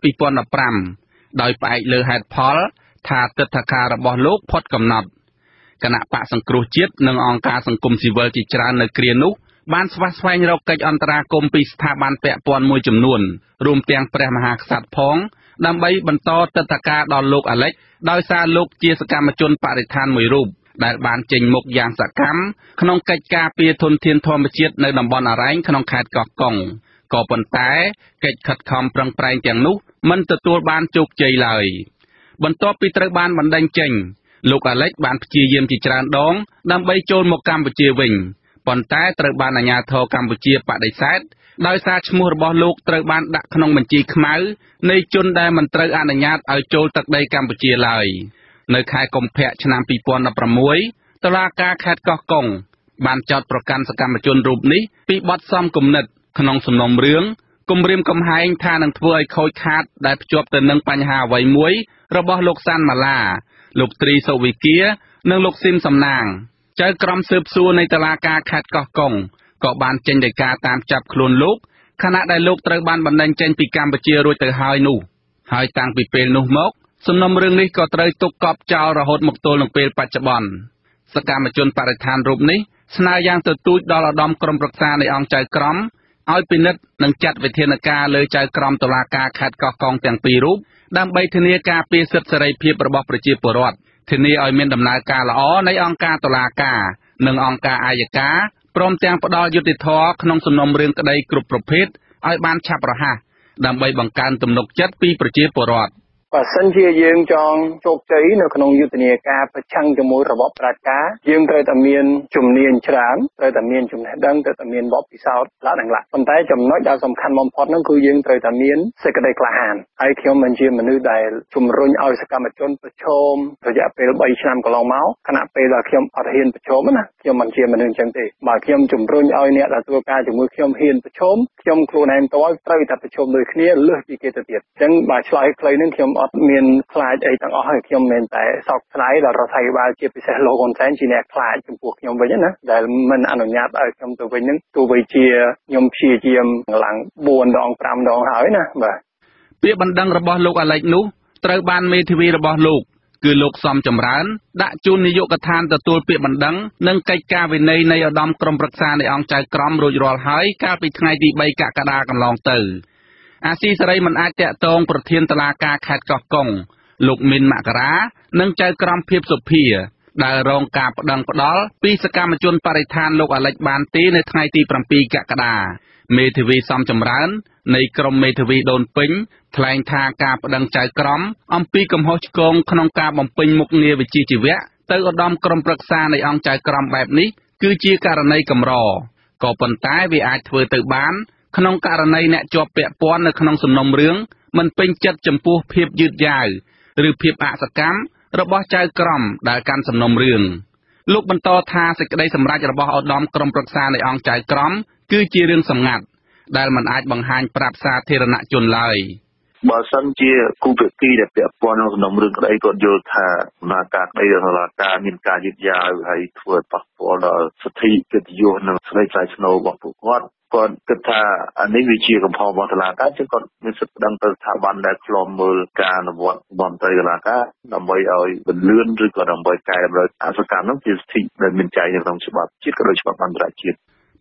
2015ដោយផ្អែកលើហេតុផលថាទិដ្ឋាការរបស់លោកផុតកំណត់គណៈបកសង្គ្រោះជាតិនិងអង្គការសង្គមស៊ីវិលជាច្រើននៅគ្រានោះបានស្វះស្វែងរកកិច្ចអន្តរាគមន៍ពីស្ថាប័នពាក់ព័ន្ធមួយចំនួនរួមទាំងព្រះមហាក្សត្រផងដើម្បីបន្តទិដ្ឋាការដល់លោកអាឡិចដោយសារលោកជាសកម្មជនបរិស្ថានមួយរូបដែលបានចេញមុខយ៉ាងសកម្មក្នុងកិច្ចការពារធនធានធម្មជាតិនៅតំបន់អរ៉ែងក្នុងខេត្តកោះកុងក៏ប៉ុន្តែកិច្ចខិតខំប្រឹងប្រែងទាំងនោះមិនទទួលបានជោគជ័យឡើយបន្ទាប់ពីត្រូវបានបណ្តេញចេញលោកអាឡិចបានព្យាយាមជាច្រើនដងដើម្បីចូលមកកម្ពុជាវិញប៉ុន្តែត្រូវបានអាជ្ញាធរកម្ពុជាបដិសេធដោយសារឈ្មោះរបស់លោកត្រូវបានដាក់ក្នុងបញ្ជីខ្មៅនៃជនដែលមិនត្រូវអនុញ្ញាតឲ្យចូលទឹកដីកម្ពុជាឡើយនៅខែកុម្ភៈឆ្នាំ2016តុលាការខេត្តកោះកុងបានចោទប្រកាន់សកម្មជនរូបនេះពីបទសំគំនិតក្នុងសំណុំរឿងគំរាមកំហែងថានឹងធ្វើឲ្យខូចខាតដែលភ្ជាប់ទៅនឹងបញ្ហាអ្វីមួយរបស់លោកសាន់ម៉ាឡាលោកត្រីសូវីគានិងលោកស៊ីមសំណាងចៅក្រមស៊ើបសួរនៃតុលាការខេត្តកោះកុងក៏បានចេញដីកាតាមចាប់ខ្លួនលោកខណៈដែលលោកត្រូវបានបណ្តេញចេញពីកម្ពុជារួចទៅហើយនោះហើយតាំងពីពេលនោះមកសំណុំរឿងនេះក៏ត្រូវទុកកប់ចោលរហូតមកទល់នឹងពេលបច្ចុប្បន្នសកម្មជនបរិស្ថានរូបនេះស្នើយ៉ាងទទូចដល់ឧត្តមក្រុមប្រឹក្សានៃអង្គចៅក្រមឲ្យពិនិត្យនិងចាត់វិធានការលើចៅក្រមតុលាការខេត្តកោះកុងទាំងពីររូបដើម្បីធានាការពារសិទ្ធិសេរីភាពរបស់ប្រជាពលរដ្ឋធានាឲ្យមានដំណើរការល្អនៃអង្គការតុលាការនិងអង្គការអាយកាព្រមទាំងផ្ដល់យុត្តិធម៌ក្នុងសំណុំរឿងក្តីគ្រប់ប្រភេទឲ្យបានឆាប់រហ័សដើម្បីបង្កើនទំនុកចិត្តពីប្រជាពលរដ្ឋបើសិនជាយើងចង់ជោគជ័យនៅក្នុងយុទ្ធនាការប្រឆាំងជាមួយរបបផ្ដាច់ការយើងត្រូវតែមានជំនាញច្រើនត្រូវតែមានចំណេះដឹងត្រូវតែមានបទពិសោធន៍ខ្លះនិងខ្លះប៉ុន្តែចំណុចដែលសំខាន់បំផុតនោះគឺយើងត្រូវតែមានសេចក្តីក្លាហានហើយខ្ញុំមិនជាមនុស្សដែលជំរុញឲ្យសកម្មជនប្រឈមរយៈពេល3ឆ្នាំកន្លងមកខណៈពេលដែលខ្ញុំអត់ហ៊ានប្រឈមណាខ្ញុំមិនជាមនុស្សអញ្ចឹងទេបើខ្ញុំជំរុញឲ្យអ្នកដែលធ្វើការជាមួយខ្ញុំហ៊ានប្រឈមខ្ញុំខ្លួនឯងផ្ទាល់ត្រូវតែប្រឈមដូចគ្នាលើសពីគេទៅទៀតអញ្ចឹងបើឆ្លើយខ្លីនឹងខ្ញុំអត់មានខ្លាចអីទាំងអស់ហើយខ្ញុំមិនតែសោកស្ដាយដល់រដ្ឋាភិបាលជាពិសេសលោកហ៊ុនសែនជាអ្នកខ្លាចចំពោះខ្ញុំវិញណាដែលមិនអនុញ្ញាតឲ្យខ្ញុំទៅវិញនឹងទោះបីជាខ្ញុំព្យាយាមឡើង4ដង5ដងហើយណាបាទពាក្យបណ្ដឹងរបស់លោកអាឡិចនោះត្រូវបានមេធាវីរបស់លោកគឺលោកសំចម្រើនដាក់ជូននាយកដ្ឋានទទួលពាក្យបណ្ដឹងនិងកិច្ចការវិន័យនៃឧត្តមក្រុមប្រឹក្សានៃអង្គចៅក្រមរួចរាល់ហើយកាលពីថ្ងៃទី3កក្កដាកន្លងទៅអាស៊ីសេរីមិនអាចតាក់ទងប្រធានតុលាការខេត្តកោះកុងលោកមីនមករានិងចៅក្រមភាពសុភាដែលរងការប្តឹងផ្តល់ពីសកម្មជនបរិស្ថានលោកអាឡិចបានទេនៅថ្ងៃទី7កក្កដាមេធាវីសំចម្រើននៃក្រុមមេធាវីដូនពេញថ្លែងថាការប្តឹងចៅក្រមអំពីកំហុសឆ្គងក្នុងការបំពេញមុខងារវិជ្ជាជីវៈទៅឧត្តមក្រុមប្រឹក្សានៃអង្គចៅក្រមបែបនេះគឺជាករណីកម្រក៏ប៉ុន្តែវាអាចធ្វើទៅបានក្នុងករណីអ្នកជាប់ពាក់ព័ន្ធនៅក្នុងសំណុំរឿងមិនពេញចិត្តចំពោះភាពយឺតយ៉ាវឬភាពអសកម្មរបស់ចៅក្រមដែលកាន់សំណុំរឿងលោកបន្តថាសេចក្តីសម្រេចរបស់ឧត្តមក្រុមប្រឹក្សានៃអង្គចៅក្រមគឺជារឿងសម្ងាត់ដែលមិនអាចបង្ហាញប្រាប់សាធារណជនឡើយបើសិនជាគូភាគីដែលពាក់ព័ន្ធក្នុងសំណុំរឿងក្តីគាត់យល់ថាដំណើរការក្តីរបស់តុលាការមានការយឺតយ៉ាវហើយធ្វើឲ្យប៉ះពាល់ដល់សិទ្ធិកិត្តិយសនិងសេរីថ្លៃថ្នូររបស់ពួកគាត់គិតថាអានេះវាជាកំហុសរបស់តុលាការចឹងគាត់មានសិទ្ធិប្តឹងទៅស្ថាប័នដែលឃ្លាំមើលការអនុវត្តមន្ត្រីតុលាការដើម្បីឲ្យបន្លឿនឬក៏ដើម្បីកែតម្រូវអសកម្មនោះជាសិទ្ធិដែលមានចែងនៅក្នុងច្បាប់ជាតិក៏ដូចច្បាប់អន្តរជាតិ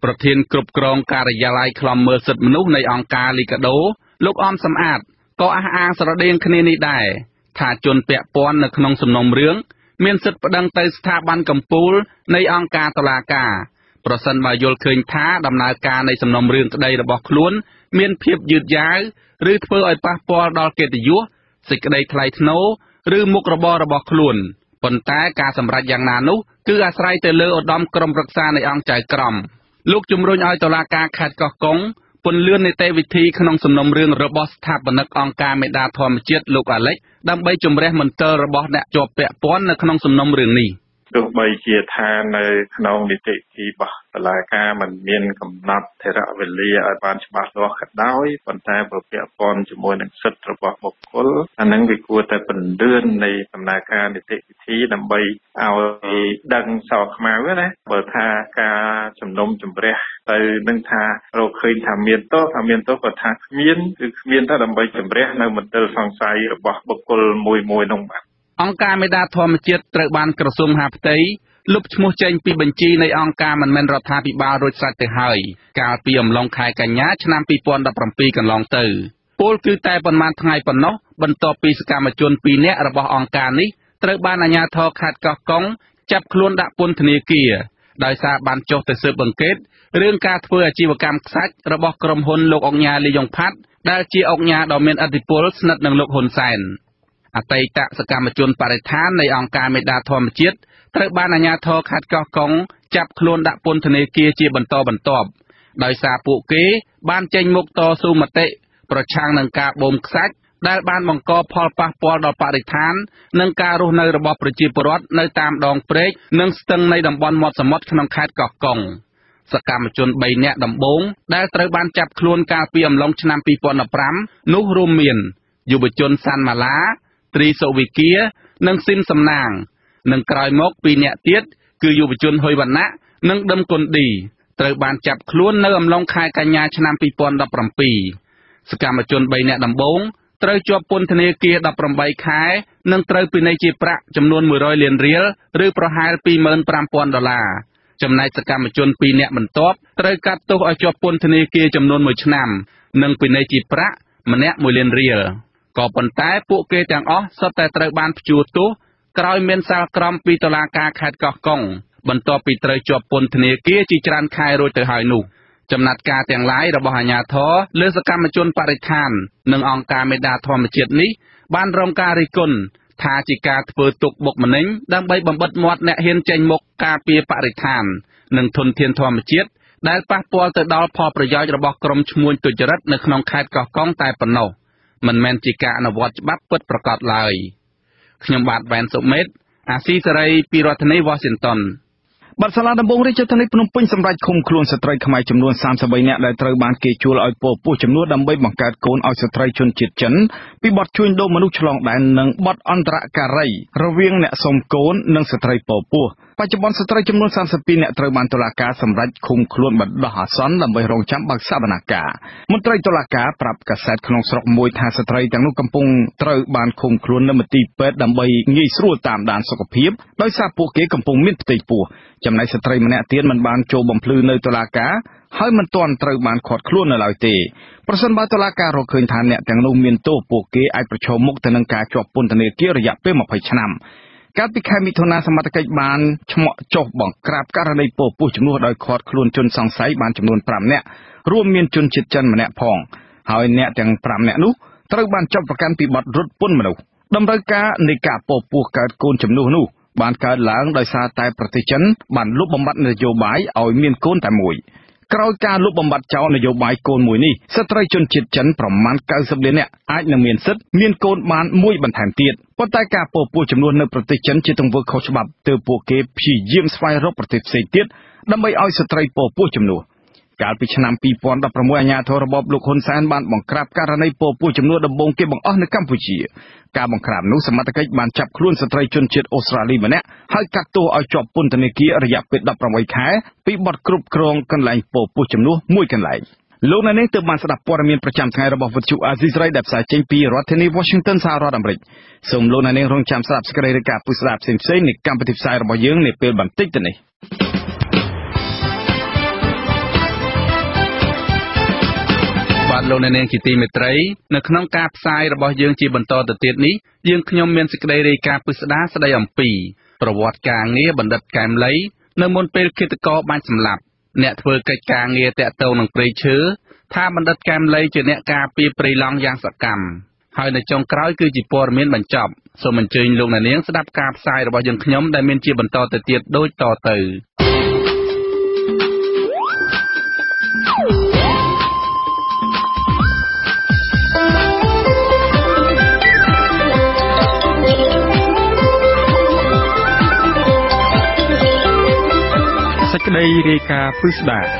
ប្រធានគ្រប់គ្រងការិយាល័យខ្លំមើលសិទ្ធិមនុស្សនៃអង្គការលីកាដូលោកអមសំអាតក៏អះអាងស្រដៀងគ្នានេះដែរថាជនពាក់ព័ន្ធនៅក្នុងសំណុំរឿងមានសិទ្ធិប្តឹងទៅស្ថាប័នកំពូលនៃអង្គការតុលាការប្រសិនបើយល់ឃើញថាដំណើរការនៃសំណុំរឿងក្តីរបស់ខ្លួនមានភាពយឺតយ៉ាវឬធ្វើឲ្យប៉ះពាល់ដល់កិត្តិយសសេចក្តីថ្លៃថ្នូរឬមុខរបររបស់ខ្លួនប៉ុន្តែការសម្រេចយ៉ាងណានោះគឺអាស្រ័យទៅលើឧត្តមក្រុមប្រឹក្សានៃអង្គចៅក្រមលោកជំរុញឲ្យតុលាការខេត្តកោះកុងពន្លឿននីតិវិធីក្នុងសំណុំរឿងរបស់ស្ថាបនិកអង្គការមេដាធម្មជាតិលោកអាឡិចដើម្បីជំរះមន្ទិលរបស់អ្នកជាប់ពាក់ព័ន្ធនៅក្នុងសំណុំរឿងនេះទោះបីជាថានៅក្នុងនីតិវិធីរបស់តុលាការมันមានកំណត់ថេរវេលាឲ្យបានច្បាស់លាស់ក៏ដោយប៉ុន្តែបើពាក់ព័ន្ធជាមួយនឹងសិទ្ធិរបស់បុគ្គលអានឹងវាគួរតែពន្លឿននៃដំណើរការនីតិវិធីដើម្បីឲ្យដឹងសោកខ្មៅណាបើថាការជំនុំជម្រះទៅនឹងថារកឃើញថាមានទោសក៏ថាគ្មានគឺគ្មានតែដើម្បីជម្រះនៅមន្ទិលសង្ស័យរបស់បុគ្គលមួយនោះបាទអង្គការមេដាធម្មជាតិត្រូវបានក្រសួងមហាផ្ទៃលុបឈ្មោះចេញពីបញ្ជីនៃអង្គការមិនមែនរដ្ឋាភិបាលរួចស្រេចទៅហើយកាលពីអំឡុងខែកញ្ញាឆ្នាំ2017កន្លងទៅពលគឺតែប៉ុន្មានថ្ងៃប៉ុណ្ណោះបន្ទាប់ពីសកម្មជន2នាក់របស់អង្គការនេះត្រូវបានអាជ្ញាធរខេត្តកោះកុងចាប់ខ្លួនដាក់ពន្ធនាគារដោយសារបានចុះទៅស៊ើបអង្កេតរឿងការធ្វើអាជីវកម្មខ្សាច់របស់ក្រុមហ៊ុនលោកអុកញ៉ាលីយ៉ុងផាត់ដែលជាអុកញ៉ាដ៏មានឥទ្ធិពលស្និទ្ធនឹងលោកហ៊ុនសែនអតីតសកម្មជនបរិស្ថាននៃអង្គការមេដាធម្មជាតិត្រូវបានអាជ្ញាធរខេត្តកោះកុងចាប់ខ្លួនដាក់ពន្ធនាគារជាបន្តបន្ទាប់ដោយសារពួកគេបានចេញមុខតស៊ូមតិប្រឆាំងនឹងការបូមខ្សាច់ដែលបានបង្កផលប៉ះពាល់ដល់បរិស្ថាននិងការរស់នៅរបស់ប្រជាពលរដ្ឋនៅតាមដងព្រែកនិងស្ទឹងនៃតំបន់មាត់សមុទ្រក្នុងខេត្តកោះកុងសកម្មជន3នាក់ដំបូងដែលត្រូវបានចាប់ខ្លួនកាលពីអំឡុងឆ្នាំ2015នោះរួមមានយុវជនសាន់ម៉ាឡាត្រីសូវីគានិងស៊ីមសំណាងនិងក្រោយមក2នាក់ទៀតគឺយុវជនហ៊ុយវណ្ណៈនិងដឹមគុនឌីត្រូវបានចាប់ខ្លួននៅអំឡុងខែកញ្ញាឆ្នាំ2017សកម្មជន3នាក់ដំបូងត្រូវជាប់ពន្ធនាគារ18ខែនិងត្រូវពិន័យជាប្រាក់ចំនួន100លានរៀលឬប្រហែល$25,000ចំណែកសកម្មជន2នាក់បន្ទាប់ត្រូវកាត់ទោសឲ្យជាប់ពន្ធនាគារចំនួន1ឆ្នាំនិងពិន័យជាប្រាក់ម្នាក់1លានរៀលក៏ប៉ុន្តែពួកគេទាំងអស់សុទ្ធតែត្រូវបានព្យួរទោសក្រោយមានសាលក្រមពីតុលាការខេត្តកោះកុងបន្ទាប់ពីត្រូវជាប់ពន្ធនាគារជាច្រើនខែរួចទៅហើយនោះចំណាត់ការទាំងឡាយរបស់អាជ្ញាធរលើសកម្មជនបរិស្ថាននិងអង្គការមេដាធម្មជាតិនេះបានរងការរិះគន់ថាជាការធ្វើទុកបុកម្នេញដើម្បីបំបិទមាត់អ្នកហ៊ានចេញមុខការពារបរិស្ថាននិងធនធានធម្មជាតិដែលប៉ះពាល់ទៅដល់ផលប្រយោជន៍របស់ក្រុមឈ្មួញទុច្ចរិតនៅក្នុងខេត្តកោះកុងតែប៉ុណ្ណោះមិនមែនជាការអនុវត្តច្បាប់ពិតប្រាកដឡើយខ្ញុំបាទវ៉ែនសុមេតអាស៊ីសេរីពីរដ្ឋធានី Washington បាត់សាលាដំបងរាជធានីភ្នំពេញសម្រាប់ឃុំខ្លួនស្ត្រីខ្មែរចំនួន33នាក់ដែលត្រូវបានគេជួលឲ្យពោះចំនួនដើម្បីបង្កើតកូនឲ្យស្ត្រីជនជាតិចិនពីបទជួញដូរមនុស្សឆ្លងដែននិងបទអន្តរការីរវាងអ្នកសុំកូននិងស្ត្រីពោះបច្ចុប្បន្នស្ត្រីចំនួន32នាក់ត្រូវបានតុលាការសម្រេចឃុំខ្លួនបណ្ដោះអាសន្នដើម្បីរងចាំបើកសវនកម្មមន្ត្រីតុលាការប្រាប់កាសែតក្នុងស្រុកមួយថាស្ត្រីទាំងនោះកំពុងត្រូវបានឃុំខ្លួននៅមន្ទីរពេទ្យដើម្បីងាយស្រួលតាមដានសុខភាពដោយសារពួកគេកំពុងមានផ្ទៃពោះចំណែកស្ត្រីម្នាក់ទៀតមិនបានចូលបំភ្លឺនៅតុលាការហើយមិនទាន់ត្រូវបានឃាត់ខ្លួននៅឡើយទេប្រសិនបើតុលាការរកឃើញថាអ្នកទាំងនោះមានទោសពួកគេអាចប្រឈមមុខទៅនឹងការជាប់ពន្ធនាគាររយៈពេល20ឆ្នាំកាលពីខែមិថុនាសមត្ថកិច្ចបានឆ្មក់ចុះបង្ក្រាបករណីពោះជំនួសដោយឃាត់ខ្លួនជនសង្ស័យបានចំនួន5នាក់រួមមានជនជាតិចិនម្នាក់ផងហើយអ្នកទាំង5នាក់នោះត្រូវបានចាប់ប្រកាន់ពីបទរត់ពន្ធមនុស្សតម្រូវការនៃការពោះកើតកូនជំនួសនោះបានកើតឡើងដោយសារតែប្រទេសចិនបានលុបបំបាត់នយោបាយឲ្យមានកូនតែមួយក្រោយការលុបបំបាត់ចោលនយោបាយកូនមួយនេះស្ត្រីជនជាតិចិនប្រមាណ90លាននាក់អាចនឹងមានសិទ្ធិមានកូនបានមួយបន្ថែមទៀតប៉ុន្តែការពោះចំនួននៅប្រទេសចិនជាទង្វើខុសច្បាប់ទើបពួកគេព្យាយាមស្វែងរកប្រទេសផ្សេងទៀតដើម្បីឲ្យស្ត្រីពោះចំនួនកាលពីឆ្នាំ2016អាជ្ញាធររបបលោកហ៊ុនសែនបានបង្ក្រាបករណីពោះចំនួនដំបូងគេបង្អស់នៅកម្ពុជាការបង្ក្រាបនោះសមត្ថកិច្ចបានចាប់ខ្លួនស្ត្រីជនជាតិអូស្ត្រាលីម្នាក់ហើយកាត់ទោសឲ្យជាប់ពន្ធនាគាររយៈពេល18ខែពីបទគ្រប់គ្រងកន្លែងពោះចំនួនមួយកន្លែងលោកអ្នកនាងទើបបានស្ដាប់ព័ត៌មានប្រចាំថ្ងៃរបស់វិទ្យុអាស៊ីសេរីដែលផ្សាយចេញពីរដ្ឋធានី Washington សហរដ្ឋអាមេរិកសូមលោកអ្នកនាងរងចាំស្ដាប់សេចក្តីរាយការណ៍ពុស្ដាផ្សេងៗនៃកម្មវិធីផ្សាយរបស់យើងនាពេលបន្តិចទៅនេះបាទលោកអ្នកនាងជាទីមេត្រីនៅក្នុងការផ្សាយរបស់យើងជាបន្តទៅទៀតនេះយើងខ្ញុំមានសេចក្តីរាយការណ៍ពិស្ដារស្តីអំពីប្រវត្តិការងារបណ្ឌិតកែមលីនៅមុនពេលឃាតករបានសម្លាប់អ្នកធ្វើកិច្ចការងារតាក់ទងនឹងព្រៃឈើថាបណ្ឌិតកែមលីជាអ្នកការពារព្រៃឡង់យ៉ាងសកម្មហើយនៅចុងក្រោយគឺជាព័ត៌មានបញ្ចប់សូមអញ្ជើញលោកអ្នកនាងស្ដាប់ការផ្សាយរបស់យើងខ្ញុំដែលមានជាបន្តទៅទៀតដូចតទៅសេចក្តីរាយការណ៍ពិស្ដារ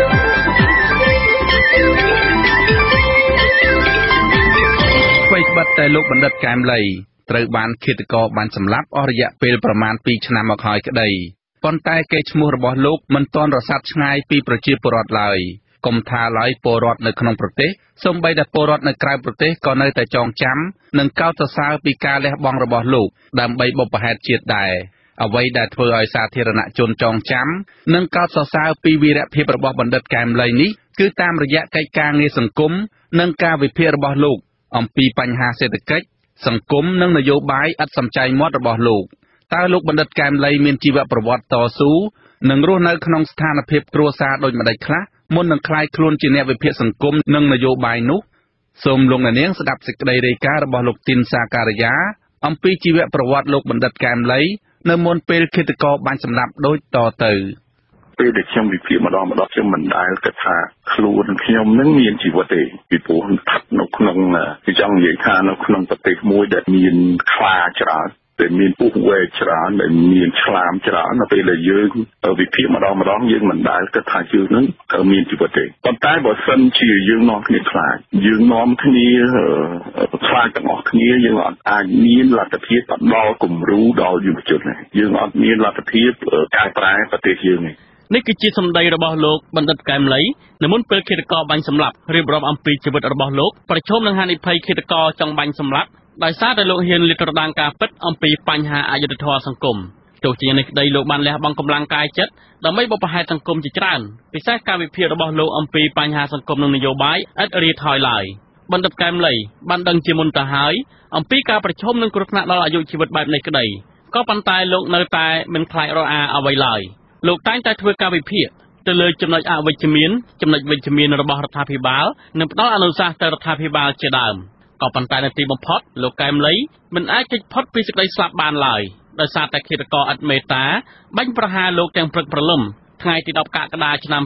អ្វីត្បិតតែលោកបណ្ឌិតកែមលីត្រូវបានឃាតករបានសម្លាប់អស់រយៈពេលប្រមាណ2ឆ្នាំមកហើយក្តីប៉ុន្តែកេរ្តិ៍ឈ្មោះរបស់លោកមិនទាន់រសាត់ឆ្ងាយពីប្រជាពលរដ្ឋឡើយកុំថាឡើយពលរដ្ឋនៅក្នុងប្រទេសសូម្បីតែពលរដ្ឋនៅក្រៅប្រទេសក៏នៅតែចងចាំនិងកោតសរសើរពីការលះបង់របស់លោកដើម្បីបុព្វហេតុជាតិដែរអ្វីដែលធ្វើឲ្យសាធារណជនចងចាំនិងកោតសរសើរពីវីរភាពរបស់បណ្ឌិតកែមលីនេះគឺតាមរយៈកិច្ចការងារសង្គមនិងការវិភាគរបស់លោកអំពីបញ្ហាសេដ្ឋកិច្ចសង្គមនិងនយោបាយឥតសំចៃមាត់របស់លោកតើលោកបណ្ឌិតកែមលីមានជីវប្រវត្តិតស៊ូនិងរស់នៅក្នុងស្ថានភាពគ្រួសារដូចម្តេចខ្លះមុននឹងក្លាយខ្លួនជាអ្នកវិភាគសង្គមនិងនយោបាយនោះសូមលោកអ្នកនាងស្ដាប់សេចក្តីរាយការណ៍របស់លោកទីនសាការីយ៉ាអំពីជីវប្រវត្តិលោកបណ្ឌិតកែមលីនៅមុនពេលឃាតករបានសម្លាប់ដូចតទៅពេលដែលខ្ញុំវិភាគម្ដងខ្ញុំមិនដែលគិតថាខ្លួនខ្ញុំនឹងមានជីវិតទេពីព្រោះស្ថិតនៅក្នុងគេចង់និយាយថានៅក្នុងប្រទេសមួយដែលមានខ្លាច្រើនដែលមានពុះវែកច្រើនដែលមានឆ្លាមច្រើននៅពេលដែលយើងវិភាគម្ដងយើងមិនដែលគិតថាយើងនឹងមានជីវិតទេប៉ុន្តែបើសិនជាយើងនាំគ្នាខ្លាចយើងនាំគ្នាខ្លាចទាំងអស់គ្នាយើងអាចមានលទ្ធភាពដល់គំរូដល់យុវជនទេយើងអត់មានលទ្ធភាពកែប្រែប្រទេសយើងទេនេះគឺជាសម្ដីរបស់លោកបណ្ឌិតកែមលីនៅមុនពេលឃាតករបាញ់សម្លាប់រៀបរាប់អំពីជីវិតរបស់លោកប្រឈមនឹងហានិភ័យឃាតករចង់បាញ់សម្លាប់ដោយសារតែលោកហ៊ានលាតត្រដាងការពិតអំពីបញ្ហាអយុត្តិធម៌សង្គមទោះជាយ៉ាងនេះក្តីលោកបានលះបង់កម្លាំងកាយចិត្តដើម្បីបុព្វហេតុសង្គមជាច្រើនពិសេសការវិភាគរបស់លោកអំពីបញ្ហាសង្គមនិងនយោបាយឥតរាថយឡើយបណ្ឌិតកែមលីបានដឹងជាមុនទៅហើយអំពីការប្រឈមនឹងគ្រោះថ្នាក់ដល់អាយុជីវិតបែបនេះក្តីក៏ប៉ុន្តែលោកនៅតែមិនខ្លាចរអាអ្វីឡើយលោកតែងតែធ្វើការវិភាគទៅលើចំណុចអវិជ្ជមានចំណុចវិជ្ជមានរបស់រដ្ឋាភិបាលនិងផ្ដល់អនុសាសន៍ទៅរដ្ឋាភិបាលជាដើមក៏ប៉ុន្តែនៅទីបំផុតលោកកែមលីមិនអាចគេចផុតពីសេចក្តីស្លាប់បានឡើយដោយសារតែឃាតករឥតមេត្តាបាញ់ប្រហារលោកទាំងព្រឹកព្រលឹមថ្ងៃទី10កក្កដាឆ្នាំ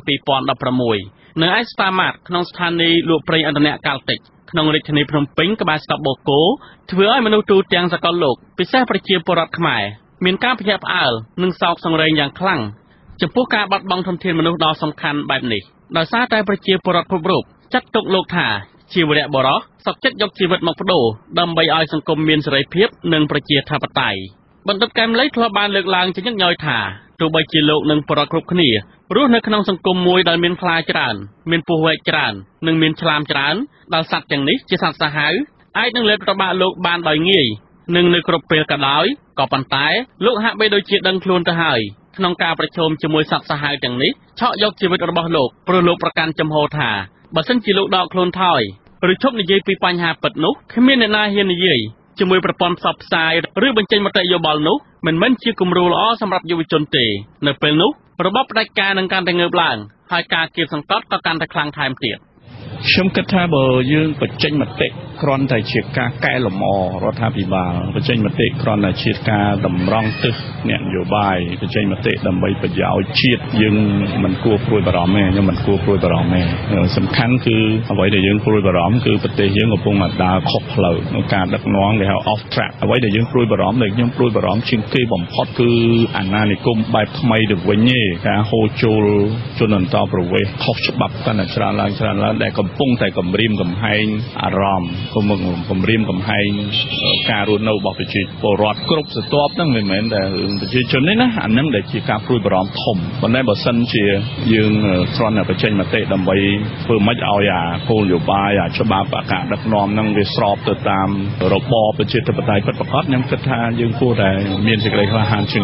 2016នៅឯស្តាម៉ាតក្នុងស្ថានីយ៍លក់ប្រេងឥន្ធនៈកាល់តិចក្នុងរាជធានីភ្នំពេញក្បែរស្តុបបូកូធ្វើឲ្យមនុស្សទូទាំងសកលលោកពិសេសប្រជាពលរដ្ឋខ្មែរមានការភ្ញាក់ផ្អើលនិងសោកសង្រេងយ៉ាងខ្លាំងចំពោះការបាត់បង់ធនធានមនុស្សដ៏សំខាន់បែបនេះដោយសារតែប្រជាពលរដ្ឋគ្រប់រូបចាត់ទុកលោកថាជាវីរបុរសសុខចិត្តយកជីវិតមកបដូរដើម្បីឲ្យសង្គមមានសេរីភាពនិងប្រជាធិបតេយ្យបណ្ឌិតកែមលីធ្លាប់បានលើកឡើងជាញឹកញយថាទោះបីជាលោកនិងពលរដ្ឋគ្រប់គ្នារស់នៅក្នុងសង្គមមួយដែលមានខ្លាច្រើនមានពស់វែកច្រើននិងមានឆ្លាមច្រើនដែលសត្វទាំងនេះជាសត្វសាហាវអាចនឹងលេបត្របាក់លោកបានដោយងាយនិងនៅគ្រប់ពេលក៏ដោយក៏ប៉ុន្តែលោកហាក់បីដូចជាដឹងខ្លួនទៅហើយក្នុងការប្រឈមជាមួយសត្វសាហាវទាំងនេះឆក់យកជីវិតរបស់លោកព្រោះលោកប្រកាន់ចំហថាបើសិនជាលោកដកខ្លួនថយឬឈប់និយាយពីបញ្ហាពិតនោះគ្មានអ្នកណាហ៊ាននិយាយជាមួយប្រព័ន្ធផ្សព្វផ្សាយឬបញ្ចេញមតិយោបល់នោះមិនមែនជាគំរូល្អសម្រាប់យុវជនទេនៅពេលនោះរបបផ្ដាច់ការនឹងកាន់តែងើបឡើងហើយការគៀបសង្កត់ក៏កាន់តែខ្លាំងថែមទៀតខ្ញុំគិតថាបើយើងបញ្ចេញមតិគ្រាន់តែជាការកែលម្អរដ្ឋាភិបាលបញ្ចេញមតិគ្រាន់តែជាការតម្រង់ទិសអ្នកនយោបាយបញ្ចេញមតិដើម្បីប្រយោជន៍ជាតិយើងមិនគួរព្រួយបារម្ភទេខ្ញុំមិនគួរព្រួយបារម្ភទេសំខាន់គឺអ្វីដែលយើងព្រួយបារម្ភគឺប្រទេសយើងកំពុងតែដើរខុសផ្លូវក្នុងការដឹកនាំគេហៅ off track អ្វីដែលយើងព្រួយបារម្ភដែលខ្ញុំព្រួយបារម្ភជាងគេបំផុតគឺអាណានិគមបែបថ្មីទៅវិញទេការហូរចូលជនអន្តោប្រវេសន៍ខុសច្បាប់កាន់តែច្រើនឡើងដែលកំពុងតែគំរាមកំហែងអារម្មណ៍គំរាមកំហែងការរស់នៅរបស់ប្រជាពលរដ្ឋគ្រប់ស្រទាប់ហ្នឹងមិនមែនតែប្រជាជនទេណាអាហ្នឹងដែលជាការព្រួយបារម្ភធំប៉ុន្តែបើសិនជាយើងគ្រាន់តែបញ្ចេញមតិដើម្បីធ្វើម៉េចឲ្យអាគោលនយោបាយអាច្បាប់អាការដឹកនាំហ្នឹងវាស្របទៅតាមរបបប្រជាធិបតេយ្យពិតប្រាកដខ្ញុំគិតថាយើងគួរតែមានសេចក្តីក្លាហានជាងនេះ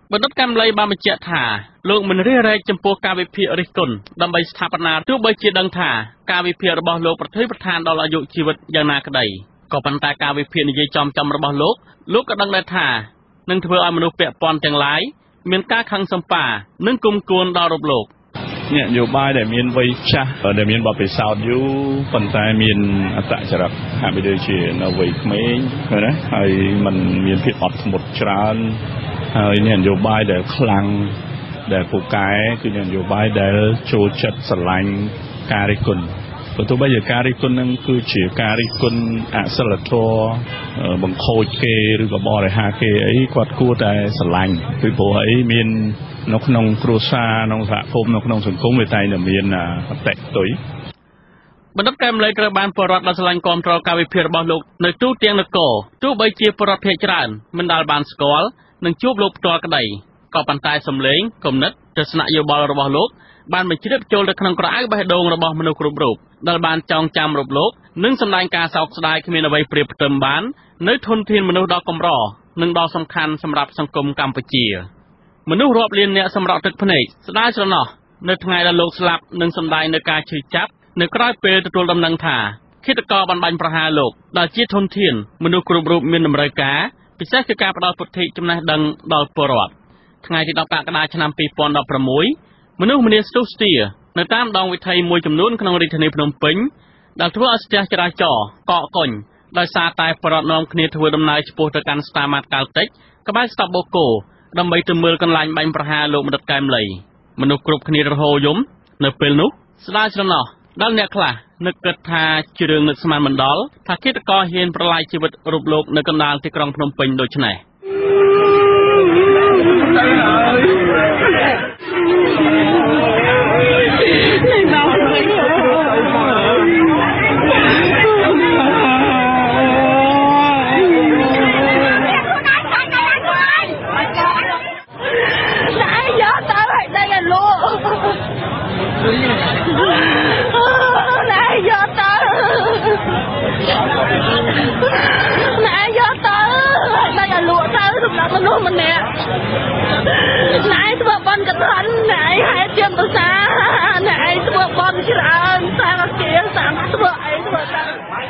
បណ្ឌិតកម្មលីបានបញ្ជាក់ថាលោកមិនរិះរែកចំពោះការវិភាគរិះគន់ដើម្បីស្ថាបនាទោះបីជាដឹងថាការវិភាគរបស់លោកប្រតិប្រធានដល់អាយុជីវិតយ៉ាងណាក្តីក៏ប៉ុន្តែការវិភាគនិយាយចំរបស់លោកក៏ដឹងដែរថានឹងធ្វើឲ្យមនុស្សពាក់ព័ន្ធទាំងឡាយមានការខឹងសម្បានិងគុំគួនដល់រូបលោកអ្នកនយោបាយដែលមានវ័យចាស់ដែលមានបទពិសោធន៍យូរប៉ុន្តែមានអត្តចរិតហាក់បីដូចជានៅវ័យក្មេងណាហើយมันមានភាពអត់ធ្មត់ច្រើនហើយអ្នកនយោបាយដែលខ្លាំងដែលពូកែគឺអ្នកនយោបាយដែលចូលចិត្តស្រឡាញ់ការរិះគន់បើទោះបីជាការរិះគន់នឹងគឺជាការរិះគន់អសិលធម៌បង្ខូចគេឬក៏បរិហាគេអីគាត់គួរតែស្រឡាញ់ពីព្រោះអីមាននៅក្នុងគ្រួសារក្នុងសហគមន៍នៅក្នុងសង្គមវាតែងតែមានអតិផ្ទុយបណ្ឌិតកែមលីត្រូវបានបរិវត្តដល់ស្រឡាញ់គ្រប់គ្រងការវិភាគរបស់លោកនៅទូទាំងនគរទោះបីជាបរិវត្តភាគច្រើនមិនដែលបានស្គាល់និងជួបលោកផ្ទាល់ក្តីក៏ប៉ុន្តែសម្លេងគំនិតទស្សនៈយោបល់របស់លោកបានបញ្ជ្រាបចូលទៅក្នុងក្រអៅបេះដូងរបស់មនុស្សគ្រប់រូបដែលបានចងចាំរូបលោកនិងសម្ដែងការសោកស្ដាយគ្មានអ្វីប្រៀបផ្ទឹមបាននៅធនធានមនុស្សដ៏កម្រនិងដ៏សំខាន់សម្រាប់សង្គមកម្ពុជាមនុស្សរាប់លានអ្នកសម្រក់ទឹកភ្នែកស្ដាយស្រណោះនៅថ្ងៃដែលលោកស្លាប់និងសម្ដែងនៅការឈឺចាប់នៅក្រៅពេលទទួលដំណឹងថាឃាតករបានបាញ់ប្រហារលោកដែលជាធនធានមនុស្សគ្រប់រូបមានតម្រូវការពិសេសគឺការផ្ដល់ពុទ្ធិចំណេះដឹងដល់ពលរដ្ឋថ្ងៃទី10កក្កដាឆ្នាំ2016មនុស្សម្នាស្ទុះស្ទានៅតាមដងវិថីមួយចំនួនក្នុងរាជធានីភ្នំពេញដែលធ្វើឲ្យស្ទះចរាចរណ៍កកកុញដោយសារតែបរិវត្តនាំគ្នាធ្វើដំណើរឆ្ពោះទៅកាន់ស្តាម៉ាតកាល់តិចក្បែរស្តាប់បូកូដើម្បីទៅមើលកន្លែងបាញ់ប្រហារលោកបណ្ឌិតកែមលីមនុស្សគ្រប់គ្នារហូយំនៅពេលនោះស្ដាយស្រណោះដល់អ្នកខ្លះនឹកគិតថាជារឿងនឹកស្មានមិនដល់ថាឃាតករហ៊ានប្រឡាយជីវិតរូបលោកនៅកណ្ដាលទីក្រុងភ្នំពេញដូចនេះមនុស្សម្នាក់ណែធ្វើបន់កថាណែហេតុជាភាសាណែធ្វើបន់ច្រើនសាងជាសាងធ្វើអីធ្វើទៅ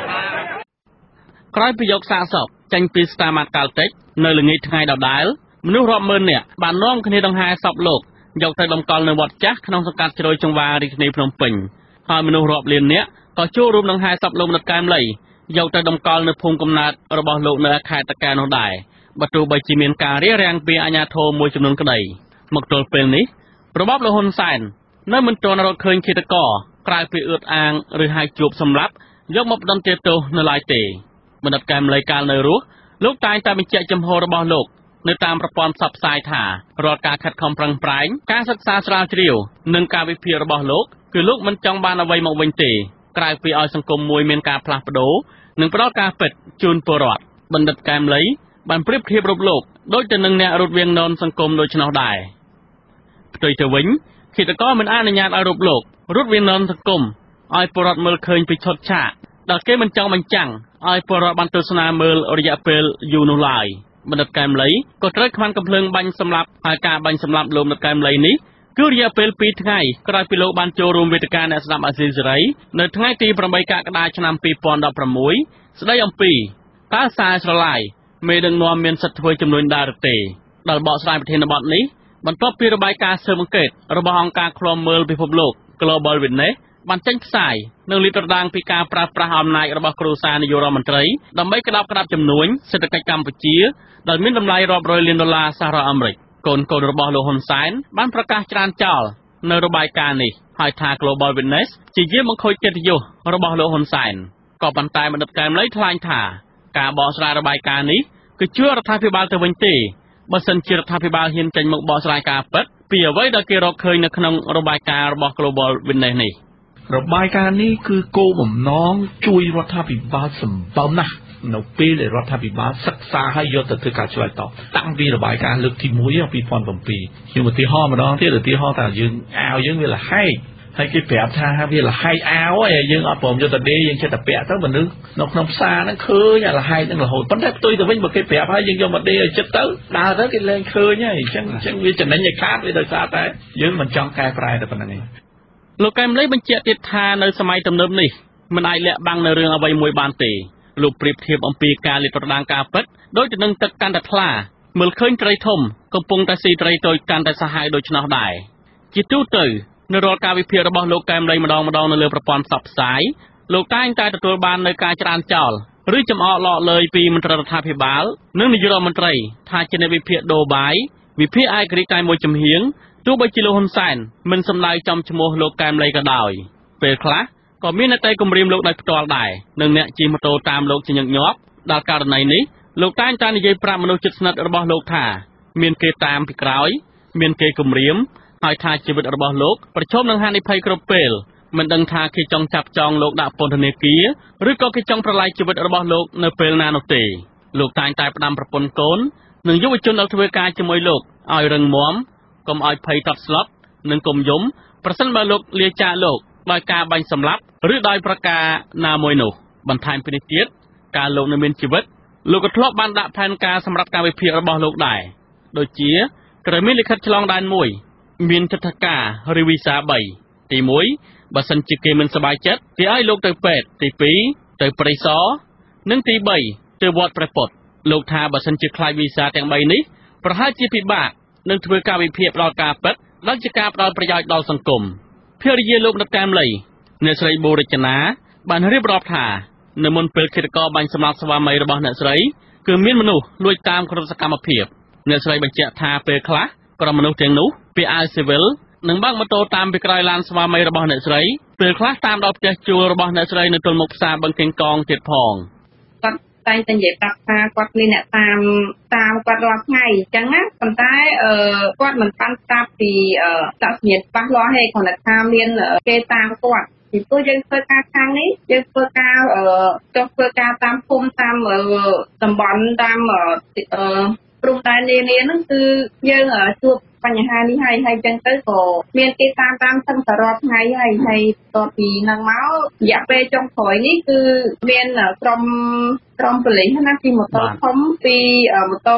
ក្រោយពីយកសាកសពចេញពីស្តាម៉ាតកាល់តិចនៅល្ងាចថ្ងៃដដែលមនុស្សរាប់ម៉ឺននាក់បាននាំគ្នាដង្ហែសពលោកយកទៅតម្កល់នៅវត្តចាស់ក្នុងសង្កាត់ជ្រោយចង្វារាជធានីភ្នំពេញហើយមនុស្សរាប់លាននាក់ក៏ចូលរួមដង្ហែសពលោកបណ្ឌិតកែមលីយកទៅតម្កល់នៅភូមិកំណើតរបស់លោកនៅខេត្តតាកែវនោះដែរបើទោះបីជាមានការរារាំងពីអាជ្ញាធរមួយចំនួនក្តីមកទល់ពេលនេះរបបលោកហ៊ុនសែននៅមិនទាន់រកឃើញឃាតករក្រៅពីអឺតអាងឬហៅជួបសម្លាប់យកមកផ្ដន្ទាទោសនៅឡើយទេបណ្ឌិតកែមលីកាលនៅរស់លោកតែងតែបញ្ជាក់ចំហរបស់លោកនៅតាមប្រព័ន្ធផ្សព្វផ្សាយថារាល់ការខិតខំប្រឹងប្រែងការសិក្សាស្រាវជ្រាវនិងការវិភាគរបស់លោកគឺលោកមិនចង់បានអ្វីមកវិញទេក្រៅពីឲ្យសង្គមមួយមានការផ្លាស់ប្ដូរនិងផ្ដល់ការពិតជូនពលរដ្ឋបណ្ឌិតកែមលីបានប្រៀបធៀបរូបលោកដូចទៅនឹងអ្នករត់វាំងននសង្គមដូចនោះដែរផ្ទុយទៅវិញឃាតករមិនអនុញ្ញាតឲ្យរូបលោករត់វាំងននសង្គមឲ្យពលរដ្ឋមើលឃើញពីឈុតឆាកដែលគេមិនចង់បញ្ចាំងឲ្យពលរដ្ឋបានទស្សនាមើលរយៈពេលយូរនោះឡើយបណ្ឌិតកែមលីក៏ត្រូវខ្វាន់កំភ្លើងបាញ់សម្លាប់ហើយការបាញ់សម្លាប់លោកបណ្ឌិតកែមលីនេះគឺរយៈពេល2ថ្ងៃក្រោយពីលោកបានចូលរួមវេទិកាអ្នកស្ដាប់អាស៊ីសេរីនៅថ្ងៃទី8កក្កដាឆ្នាំ2016ស្ដីអំពីតើសារស្រឡាយមេដឹកនាំមានសិទ្ធិធ្វើជំនួញដែរឬទេដល់បកស្រាយប្រធានបទនេះបន្ទាប់ពីរបាយការណ៍ស៊ើបអង្កេតរបស់អង្គការឃ្លាំមើលពិភពលោក Global Witness បានចេញផ្សាយនៅលាតត្រដាងពីការប្រើប្រាស់អំណាចរបស់គ្រួសារនាយករដ្ឋមន្ត្រីដើម្បីក្តាប់ក្តាប់ជំនួញសេដ្ឋកិច្ចកម្ពុជាដែលមានតម្លៃរាប់រយលានដុល្លារសហរដ្ឋអាមេរិកកូនរបស់លោកហ៊ុនសែនបានប្រកាសច្រានចោលនៅរបាយការណ៍នេះហើយថា Global Witness ជាយាមបង្ខូចកិត្តិយសរបស់លោកហ៊ុនសែនក៏ប៉ុន្តែបណ្ឌិតកែមលីថ្លែងថាការបកស្រាយរបាយការណ៍នេះគឺជឿរដ្ឋាភិបាលទៅវិញទេបើសិនជារដ្ឋាភិបាលហ៊ានចេញមកបកស្រាយការពិតពីអ្វីដែលគេរកឃើញនៅក្នុងរបាយការណ៍របស់ Global Witness នេះរបាយការណ៍នេះគឺគោលបំណងជួយរដ្ឋាភិបាលសម្បើមណាស់នៅពេលដែលរដ្ឋាភិបាលសិក្សាហើយយកទៅធ្វើការឆ្លើយតបតាំងពីរបាយការណ៍លើកទី1 2007ខ្ញុំឧទាហរណ៍ម្ដងទៀតឧទាហរណ៍ថាយើងអាវយើងវាលហែកហើយគេប្រាប់ថាវាលហែកអាវឯងយើងអត់ព្រមយកទៅដេយើងចេះតែពាក់ទៅមនុស្សនៅក្នុងផ្សារហ្នឹងឃើញអាលហែកហ្នឹងរហូតប៉ុន្តែផ្ទុយទៅវិញបើគេប្រាប់ហើយយើងយកមកដេឲ្យចិត្តទៅដើរទៅគេលែងឃើញហើយអញ្ចឹងវាចំណេញឲ្យខាតវាដោយសារតែយើងមិនចង់កែប្រែតែប៉ុណ្្នឹងឯងលោកកែមលីបញ្ជាក់ទៀតថានៅសម័យទំនើបនេះមិនអាចលាក់បាំងនៅរឿងអ្វីមួយបានទេលោកប្រៀបធៀបអំពីការលាតត្រដាងការពិតដោយទៅនឹងទឹកកាន់តែថ្លាមើលឃើញត្រីធំកំពុងតែស៊ីត្រីតូចកាន់តែសាហាវដូច្នោះដែរជាទូទៅនៅរាល់ការវិភាគរបស់លោកកែមលីម្ដងនៅលើប្រព័ន្ធផ្សព្វផ្សាយលោកតែងតែទទួលបាននៅការច្រានចោលឬចំអកឡកលើយពីមន្ត្រីរដ្ឋាភិបាលនិងនាយករដ្ឋមន្ត្រីថាជាអ្នកវិភាគដូបាយវិភាគឯករាជ្យតែមួយចំហៀងទោះបីជាលោកហ៊ុនសែនមិនសម្ដៅចំឈ្មោះលោកកែមលីក៏ដោយពេលខ្លះក៏មានអ្នកតែគម្រាមលោកដោយផ្ទាល់ដែរនិងអ្នកជិះម៉ូតូតាមលោកជាញឹកញាប់ដល់ករណីនេះលោកតែងតែនិយាយប្រាប់មនុស្សជិតស្និទ្ធរបស់លោកថាមានគេតាមពីក្រោយមានគេគម្រាមហើយថាជីវិតរបស់លោកប្រឈមនឹងហានិភ័យគ្រប់ពេលមិនដឹងថាគេចង់ចាប់ចងលោកដាក់ពន្ធនាគារឬក៏គេចង់ប្រឡាយជីវិតរបស់លោកនៅពេលណានោះទេលោកតែងតែផ្ដាំប្រពន្ធកូននិងយុវជនដែលធ្វើការជាមួយលោកឲ្យរឹងមាំកុំឲ្យភ័យតប់ស្លុតនិងកុំយំប្រសិនបើលោកលាចាកលោកដោយការបាញ់សម្លាប់ឬដោយប្រការណាមួយនោះបន្ថែមពីនេះទៀតការលោកនៅមានជីវិតលោកក៏ធ្លាប់បានដាក់ផែនការសម្រាប់ការវិភាគរបស់លោកដែរដូចជាត្រូវមានលិខិតឆ្លងដែនមួយមានទិដ្ឋាការឬវីសា3ទី1បើសិនជាគេមិនសប្បាយចិត្តគេឲ្យលោកទៅពេទ្យទី2ទៅព្រៃសរនិងទី3ទៅវត្តព្រះពុទ្ធលោកថាបើសិនជាខ្លាចវីសាទាំង3នេះប្រហែលជាពិបាកនឹងធ្វើការវិភាគដល់ការពិតដែលជាការផ្ដល់ប្រយោជន៍ដល់សង្គមភរិយាលោកអ្នកកែមលីអ្នកស្រីបូរចនាបានរៀបរាប់ថានៅមុនពេលឃាតករបាញ់សម្លាប់ស្វាមីរបស់អ្នកស្រីគឺមានមនុស្សលួចតាមគ្រប់សកម្មភាពអ្នកស្រីបញ្ជាក់ថាពេលខ្លះក្រុមមនុស្សទាំងនោះពាក់អាវស៊ីវិលនិងបើកម៉ូតូតាមពីក្រោយឡានស្វាមីរបស់អ្នកស្រីពេលខ្លះតាមដល់ផ្ទះជួលរបស់អ្នកស្រីនៅទល់មុខផ្សារបឹងកេងកងទៀតផងគាត់តែងតែនិយាយប្រាប់ថាគាត់មានអ្នកតាមគាត់រាល់ថ្ងៃអញ្ចឹងណាប៉ុន្តែគាត់មិនបានស្ដាប់ពីសញ្ញាច្បាស់លាស់ទេគ្រាន់តែថាមានគេតាមគាត់ពីព្រោះយើងធ្វើការខាងនេះយើងធ្វើការធ្វើការតាមភូមិតាមតំបន់តាមព្រំដែននានាហ្នឹងគឺយើងជួបបញ្ហានេះហើយចឹងទៅក៏មានគេតាមសឹងតែរាល់ថ្ងៃហើយតពីហ្នឹងមករយៈពេលចុងក្រោយនេះគឺមានក្រុមប៉ូលីសណាជិះម៉ូតូធំពីម៉ូតូ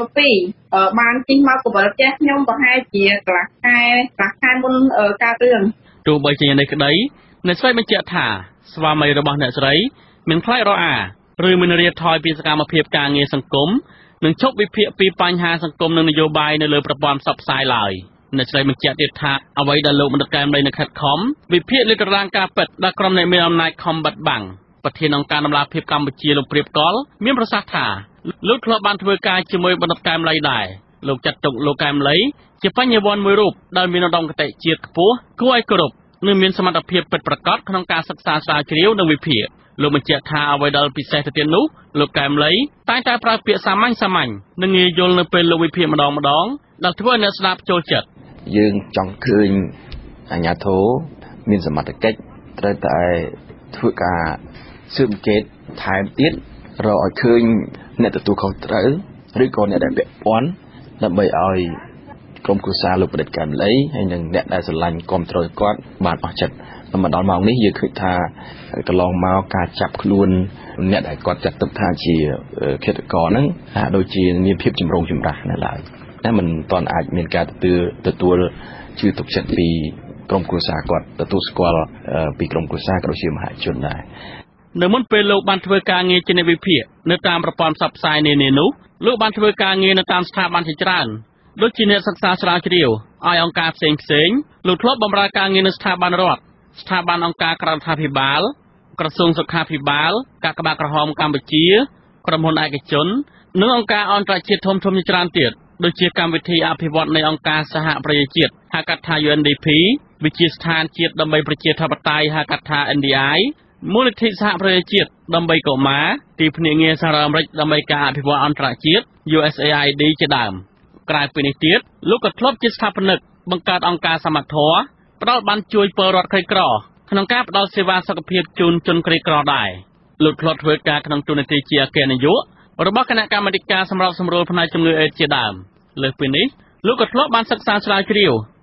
2បានជិះមកកវលផ្ទះខ្ញុំប្រហែលជាកន្លះខែមុនកើតរឿងទោះបីជាយ៉ាងនេះក្តីអ្នកស្រីបញ្ជាក់ថាស្វាមីរបស់អ្នកស្រីមានខ្លាចរអាឬមានរៀបថយពីសកម្មភាពការងារសង្គមនិងឈប់វិភាគពីបញ្ហាសង្គមនិងនយោបាយនៅលើប្រព័ន្ធផ្សព្វផ្សាយឡើយអ្នកស្រីបញ្ជាក់ទៀតថាអ្វីដែលលោកមន្ត្រីកែមលីនៅខិតខំវិភាគលើតារាងការពិតដែលក្រុមអ្នកមានអំណាចខំបិទបាំងប្រធានអង្គការដំឡាភិបកម្ពុជាលោកព្រៀបកលមានប្រសាសន៍ថាលោកធ្លាប់បានធ្វើការជាមួយបណ្ឌិតកែមលីដែរលោកចាត់ទុកលោកកែមលីជាបញ្ញវន្តមួយរូបដែលមានឧត្តមគតិជាតិខ្ពស់គួរឲ្យគោរពនិងមានសមត្ថភាពពិតប្រាកដក្នុងការសិក្សាស្រាវជ្រាវនិងវិភាគលោកបញ្ជាក់ថាអ្វីដែលពិសេសទៅទៀតនោះលោកកែមលីតែងតែប្រើពាក្យសាមញ្ញនិងងាយយល់នៅពេលលោកវិភាគម្ដងដែលធ្វើឲ្យអ្នកស្ដាប់ចូលចិត្តយើងចង់ឃើញអាជ្ញាធរមានសមត្ថកិច្ចត្រូវតែធ្វើការស៊ើបអង្កេតថែមទៀតរកឲ្យឃើញអ្នកទទួលខុសត្រូវឬក៏អ្នកដែលពាក់ព័ន្ធដើម្បីឲ្យក្រុមគ្រួសារលោកបណ្ឌិតកែមលីហើយនិងអ្នកដែលស្រឡាញ់គាំទ្រគាត់បានអស់ចិត្តមកដល់ម៉ោងនេះយើងឃើញថាកន្លងមកការចាប់ខ្លួនអ្នកដែលគាត់ចាត់ទុកថាជាឃាតករហ្នឹងហាក់ដូចជាមានភាពចម្រូងចម្រាសនៅឡើយតែមិនទាន់អាចមានការទទួលជឿទុកចិត្តពីក្រុមគ្រួសារគាត់ទទួលស្គាល់ពីក្រុមគ្រួសារក៏ដូចជាមហាជនដែរនៅមុនពេលលោកបានធ្វើការងារជាអ្នកវិភាគនៅតាមប្រព័ន្ធផ្សព្វផ្សាយនានានោះលោកបានធ្វើការងារនៅតាមស្ថាប័នជាច្រើនដូចជាអ្នកសិក្សាស្រាវជ្រាវឲ្យអង្គការផ្សេងលោកធ្លាប់បម្រើការងារនៅស្ថាប័នរដ្ឋស្ថាប័នអង្គការក្រៅរដ្ឋាភិបាលក្រសួងសុខាភិបាលកាកបាទក្រហមកម្ពុជាក្រុមហ៊ុនឯកជននិងអង្គការអន្តរជាតិធំៗជាច្រើនទៀតដូចជាកម្មវិធីអភិវឌ្ឍនៃអង្គការសហប្រជាជាតិហៅកាត់ថា UNDP វិទ្យាស្ថានជាតិដើម្បីប្រជាធិបតេយ្យហៅកាត់ថា NDI មូលនិធិសហប្រជាជាតិដើម្បីកុមារទីភ្នាក់ងារសហរដ្ឋអាមេរិកដើម្បីការអភិវឌ្ឍអន្តរជាតិ USAID ជាដើមក្រៅពីនេះទៀតលោកក៏ធ្លាប់ជាស្ថាបនិកបង្កើតអង្គការសមត្ថៈផ្ដល់បានជួយពលរដ្ឋក្រីក្រក្នុងការផ្ដល់សេវាសុខភាពជូនជនក្រីក្រដែរលោកធ្លាប់ធ្វើការក្នុងតួនាទីជាអគ្គនាយករបស់គណៈកម្មាធិការសម្របសម្រួលផ្នែកជំងឺអេដស៍ជាដើមលើសពីនេះលោកក៏ធ្លាប់បានសិក្សាស្រាវជ្រាវ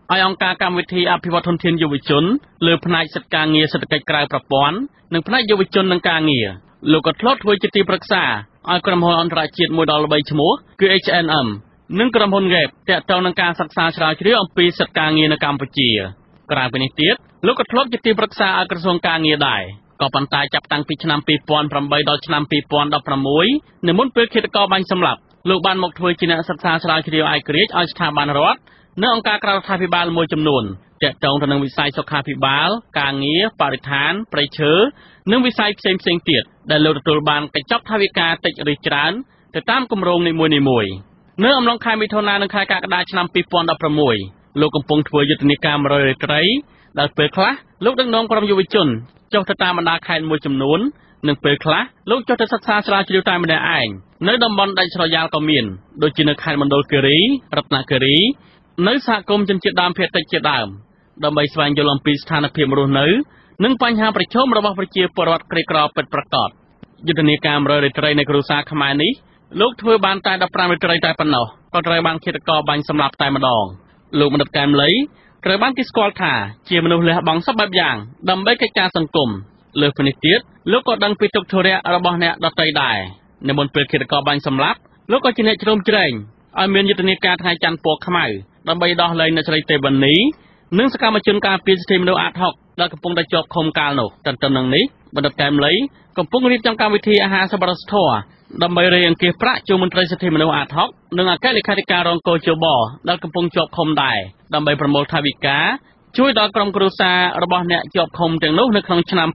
ឲ្យអង្គការកម្មវិធីអភិវឌ្ឍធនធានយុវជនលើផ្នែកសិទ្ធិការងារសេដ្ឋកិច្ចក្រៅប្រព័ន្ធនិងផ្នែកយុវជននិងការងារលោកក៏ធ្លាប់ធ្វើជាទីប្រឹក្សាឲ្យក្រុមហ៊ុនអន្តរជាតិមួយដ៏ល្បីឈ្មោះគឺ H&M និងក្រុមហ៊ុន Gap ទាក់ទងនឹងការសិក្សាស្រាវជ្រាវអំពីសិទ្ធិការងារនៅកម្ពុជាក្រៅពីនេះទៀតលោកក៏ធ្លាប់ជាទីប្រឹក្សាឲ្យក្រសួងការងារដែរក៏ប៉ុន្តែចាប់តាំងពីឆ្នាំ2008ដល់ឆ្នាំ2016នៅមុនពេលឃាតករបាញ់សម្លាប់លោកបានមកធ្វើជាអ្នកសិក្សាស្រាវជ្រាវឯករាជ្យឲ្យស្ថាប័នរដ្ឋនិងអង្គការក្រៅរដ្ឋាភិបាលមួយចំនួនទាក់ទងទៅនឹងវិស័យសុខាភិបាលការងារបរិស្ថានព្រៃឈើនិងវិស័យផ្សេងៗទៀតដែលលោកទទួលបានកញ្ចប់ថវិកាតិចឬច្រើនទៅតាមគម្រោងនីមួយៗនៅអំឡុងខែមិថុនានិងខែកក្កដាឆ្នាំ2016លោកកំពុងធ្វើយុទ្ធនាការ100រាត្រីដែលពេលខ្លះលោកដឹកនាំក្រុមយុវជនចុះទៅតាមបណ្ដាខេត្តមួយចំនួននិងពេលខ្លះលោកចុះទៅសិក្សាស្រាវជ្រាវតែម្នាក់ឯងនៅតំបន់ដាច់ស្រយាលក៏មានដូចជានៅខេត្តមណ្ឌលគិរីរតនគិរីនៅសហគមន៍ជនជាតិដើមភាគតិចជាដើមដើម្បីស្វែងយល់អំពីស្ថានភាពរស់នៅនិងបញ្ហាប្រឈមរបស់ប្រជាពលរដ្ឋក្រីក្រពិតប្រាកដយុទ្ធនាការ100រាត្រីនៃគ្រួសារខ្មែរនេះលោកធ្វើបានតែ15រាត្រីតែប៉ុណ្ណោះក៏ត្រូវបានឃាតករបាញ់សម្លាប់តែម្ដងលោកមនិតកែមលីត្រូវបានគេស្គាល់ថាជាមនុស្សលះបង់សពបែបយ៉ាងដើម្បីកិច្ចការសង្គមលើសពីនេះទៀតលោកក៏ដឹងពីទុក្ខធុរៈរបស់អ្នកដទៃដែរនៅមុនពេលឃាតករបាញ់សម្លាប់លោកក៏ជាអ្នកជ្រោមជ្រែងឲ្យមានយុទ្ធនាការថ្ងៃច័ន្ទពណ៌ខ្មៅដើម្បីដោះលែងអ្នកស្រីទេវនីនិងសកម្មជនការពារសិទ្ធិមនុស្សអាត60ដែលកំពុងតែជាប់ឃុំកាលនោះទន្ទឹមនឹងនេះបណ្ឌិតកែមលីកំពុងរៀបចំកម្មវិធីអាហារសប្បុរសធម៌ដើម្បីរៃអង្គាសប្រាក់ជូនមន្ត្រីសិទ្ធិមនុស្សអាត60និងអគ្គលេខាធិការរងកោជបដែលកំពុងជាប់ឃុំដែរដើម្បីប្រមូលថវិកាជួយដល់ក្រុមគ្រួសាររបស់អ្នកជាប់ឃុំទាំងនោះនៅក្នុងឆ្នាំ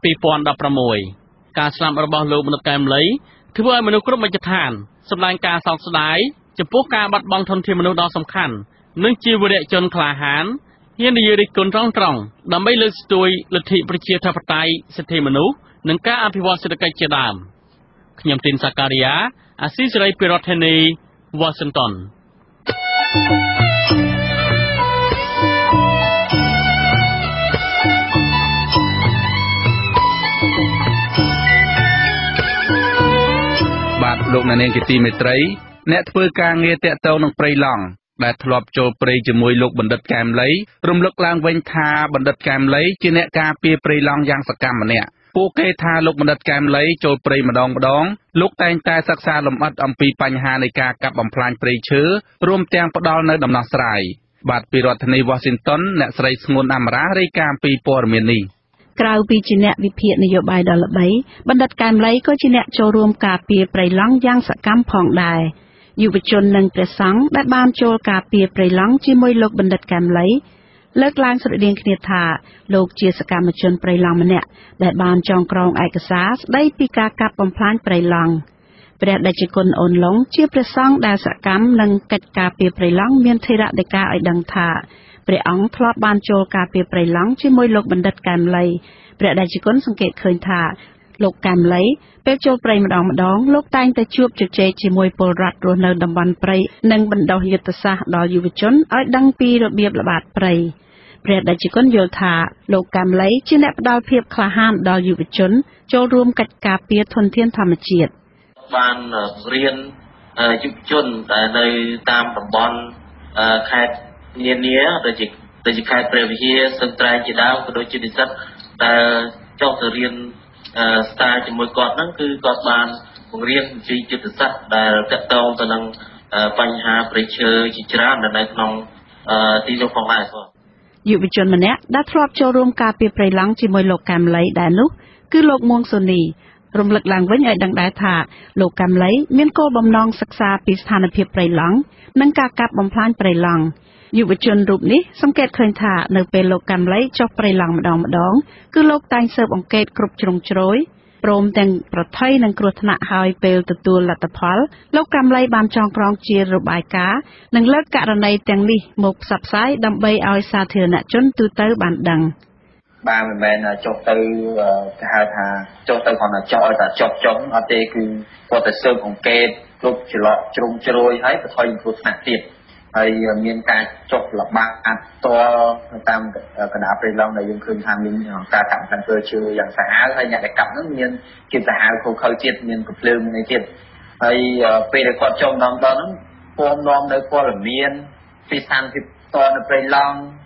2016ការស្លាប់របស់លោកបណ្ឌិតកែមលីធ្វើឲ្យមនុស្សគ្រប់មជ្ឈដ្ឋានសម្ដែងការសោកស្ដាយចំពោះការបាត់បង់ធនធានមនុស្សដ៏សំខាន់និងជីវរៈជនក្លាហានហ៊ាននិយាយរិះគន់ត្រង់ដើម្បីលើកស្ទួយលទ្ធិប្រជាធិបតេយ្យសិទ្ធិមនុស្សនិងការអភិវឌ្ឍសេដ្ឋកិច្ចជាដើមខ្ញុំទីនសាការីយ៉ាអាស៊ីសេរីពីរដ្ឋធានី Washington បាទលោកអ្នកនាងជាទីមេត្រីអ្នកធ្វើការងារតាក់ទងនឹងព្រៃឡង់ដែលធ្លាប់ចូលព្រៃជាមួយលោកបណ្ឌិតកែមលីរំលឹកឡើងវិញថាបណ្ឌិតកែមលីជាអ្នកការពារព្រៃឡង់យ៉ាងសកម្មម្នាក់ពួកគេថាលោកបណ្ឌិតកែមលីចូលព្រៃម្ដងលោកតែងតែសិក្សាលម្អិតអំពីបញ្ហានៃការកាប់បំផ្លាញព្រៃឈើរួមទាំងផ្ដល់នូវដំណោះស្រាយបាទពីរដ្ឋធានី Washington អ្នកស្រីស្ងួនអមរារាយការណ៍ពីព័ត៌មាននេះក្រៅពីជាអ្នកវិភាគនយោបាយដ៏ល្បីបណ្ឌិតកែមលីក៏ជាអ្នកចូលរួមការពារព្រៃឡង់យ៉ាងសកម្មផងដែរយុវជននិងព្រះសង្ឃដែលបានចូលការពារព្រៃឡង់ជាមួយលោកបណ្ឌិតកែមលីលើកឡើងស្រដៀងគ្នាថាលោកជាសកម្មជនព្រៃឡង់ម្នាក់ដែលបានចងក្រងឯកសារស្ដីពីការកាប់បំផ្លាញព្រៃឡង់ព្រះតេជគុណអូនឡុងជាព្រះសង្ឃដែលសកម្មនឹងកិច្ចការពារព្រៃឡង់មានថេរដីកាឲ្យដឹងថាព្រះអង្គធ្លាប់បានចូលការពារព្រៃឡង់ជាមួយលោកបណ្ឌិតកែមលីព្រះតេជគុណសង្កេតឃើញថាលោកកែមលីពេលចូលព្រៃម្ដងលោកតែងតែជួបជជែកជាមួយពលរដ្ឋរស់នៅតំបន់ព្រៃនិងបណ្ដុះយុទ្ធសាស្ត្រដល់យុវជនឲ្យដឹងពីរបៀបល្បាតព្រៃព្រះតេជគុណយល់ថាលោកកែមលីជាអ្នកផ្ដល់ភាពក្លាហានដល់យុវជនចូលរួមកិច្ចការពារធនធានធម្មជាតិបានរៀនយុវជនដែលនៅតាមតំបន់ខេត្តនានាដូចជាខេត្តព្រះវិហារសឹងត្រែងជាដើមក៏ដូចជានិស្សិតដែលចុះទៅរៀនស្តារជាមួយគាត់ហ្នឹងគឺគាត់បានបង្រៀនវិធីយុទ្ធសាស្ត្រដែលទាក់ទងទៅនឹងបញ្ហាព្រៃឈើជាច្រើននៅក្នុងទីនោះផងដែរបងយុវជនម្នាក់ដែលធ្លាប់ចូលរួមការពារព្រៃឡង់ជាមួយលោកកែមលីដែរនោះគឺលោកមួងសូនីរំលឹកឡើងវិញឲ្យដឹងដែរថាលោកកែមលីមានគោលបំណងសិក្សាពីស្ថានភាពព្រៃឡង់និងការកាប់បំផ្លាញព្រៃឡង់យុវជនរូបនេះសង្កេតឃើញថានៅពេលលោកកែមលីចុះព្រៃឡង់ម្ដងគឺលោកតែងស៊ើបអង្កេតគ្រប់ជ្រុងជ្រោយព្រមទាំងប្រថុយនឹងគ្រោះថ្នាក់ហើយពេលទទួលលទ្ធផលលោកកែមលីបានចងក្រងជារបាយការណ៍និងលើកករណីទាំងនេះមកផ្សព្វផ្សាយដើម្បីឲ្យសាធារណជនទូទៅបានដឹងបាទមិនមែនចុះទៅគេហៅថាចុះទៅគ្រាន់តែចោលឲ្យតែចុះចុងអត់ទេគឺគាត់ទៅស៊ើបអង្កេតគ្រប់ច្រឡកជ្រុងជ្រោយហើយប្រថុយនឹងគ្រោះថ្នាក់ទៀតហើយមានការចុះល្បាតផ្ទាល់តាមកណ្ដាលព្រៃឡង់ដែលយើងឃើញថាមានការកាប់បំផ្លាញព្រៃឈើយ៉ាងសាហាវហើយអ្នកដែលកាប់ហ្នឹងមានជាសាហាវខុសៗទៀតមានកំភ្លើងនេះទៀតហើយពេលដែលគាត់ចុះម្ដងហ្នឹងពំនាំនៅព័ត៌មានពីស្ថានភាពតនៅព្រៃឡង់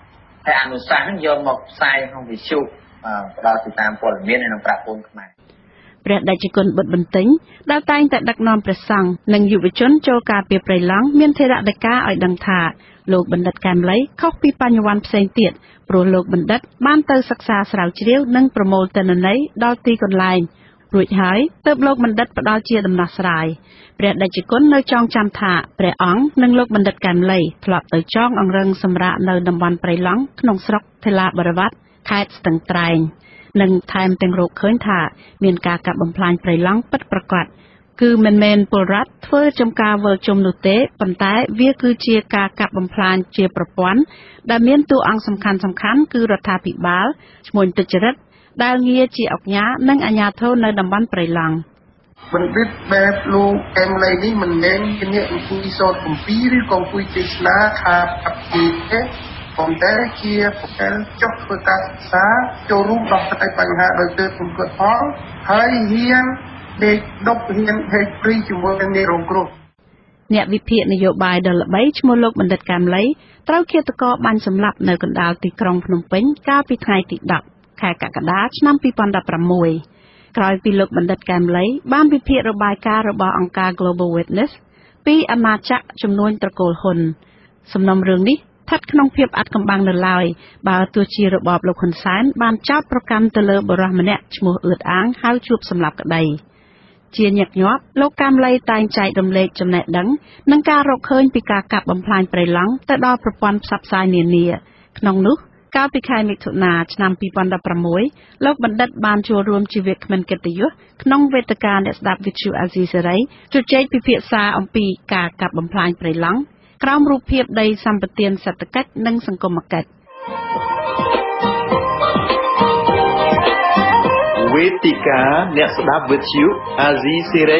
ហើយអនុសាសន៍ហ្នឹងយកមកផ្សាយក្នុងវិទ្យុផ្ដល់ទៅតាមព័ត៌មាននៅក្នុងប្រព័ន្ធខ្មែរព្រះតេជគុណបុត្របន្ទិញដែលតែងតែដឹកនាំព្រះសង្ឃនិងយុវជនចូលការពារព្រៃឡង់មានថេរដីកាឲ្យដឹងថាលោកបណ្ឌិតកែមលីខុសពីបញ្ញវន្តផ្សេងទៀតព្រោះលោកបណ្ឌិតបានទៅសិក្សាស្រាវជ្រាវនិងប្រមូលទិន្នន័យដល់ទីកន្លែងរួចហើយទើបលោកបណ្ឌិតផ្ដល់ជាដំណោះស្រាយព្រះតេជគុណនៅចងចាំថាព្រះអង្គនិងលោកបណ្ឌិតកែមលីធ្លាប់ទៅចងអង្រឹងសម្រាកនៅតំបន់ព្រៃឡង់ក្នុងស្រុកថេឡាបរិវត្តខេត្តស្ទឹងត្រែងនិងថែមទាំងរកឃើញថាមានការកាប់បំផ្លាញព្រៃឡង់ពិតប្រាកដគឺមិនមែនពលរដ្ឋធ្វើចំការវិលជុំនោះទេប៉ុន្តែវាគឺជាការកាប់បំផ្លាញជាប្រព័ន្ធដែលមានតួអង្គសំខាន់គឺរដ្ឋាភិបាលឈ្មោះទុច្ចរិតដែលងារជាអង្គការនិងអាជ្ញាធរនៅតំបន់ព្រៃឡង់បណ្ឌិតបែបលោកកែមលីនេះមិនមែនជាអ្នកអង្គុយសូត្រគម្ពីរឬក៏អង្គុយទេសនាថាកាប់ទីទេប៉ុន្តែជាប្រកែលចុះធ្វើការសិក្សាចូលរួមដោះស្រាយបញ្ហាដោយទៅក្នុងគាត់ផងហើយហ៊ានដេកដប់ហ៊ានហេតុព្រីជាមួយនឹងអ្នករងគ្រោះអ្នកវិភាគនយោបាយដ៏ល្បីឈ្មោះលោកបណ្ឌិតកែមលីត្រូវឃាតករបាញ់សម្លាប់នៅកណ្ដាលទីក្រុងភ្នំពេញកាលពីថ្ងៃទី10ខែកក្កដាឆ្នាំ2016ក្រោយពីលោកបណ្ឌិតកែមលីបានវិភាគរបាយការណ៍របស់អង្គការ Global Witness ពីអាណាចក្រជំនួញត្រកូលហ៊ុនសំណុំរឿងនេះស្ថិតក្នុងភាពអាត់កំបាំងនៅឡើយបើទោះជារបបលោកហ៊ុនសែនបានចោទប្រកាន់ទៅលើបរិសម្នាក់ឈ្មោះអឿតអាងហៅជួបសម្លាប់ក្តីជាញឹកញាប់លោកកែមលីតែងចែករំលែកចំណេះដឹងនិងការរកឃើញពីការកាប់បំផ្លាញព្រៃឡង់ទៅដល់ប្រព័ន្ធផ្សព្វផ្សាយនានាក្នុងនោះកាលពីខែមិថុនាឆ្នាំ2016លោកបណ្ឌិតបានចូលរួមជាវាគ្មិនកិត្តិយសក្នុងវេទិកាអ្នកស្ដាប់វិទ្យុអាស៊ីសេរីជជែកពិភាក្សាអំពីការកាប់បំផ្លាញព្រៃឡង់ក្រោមរូបភាពដីសម្បត្តិសេដ្ឋកិច្ចនិងសង្គមគិច្ចវេទិកាអ្នកស្ដាប់វិទ្យុអាស៊ីសេរី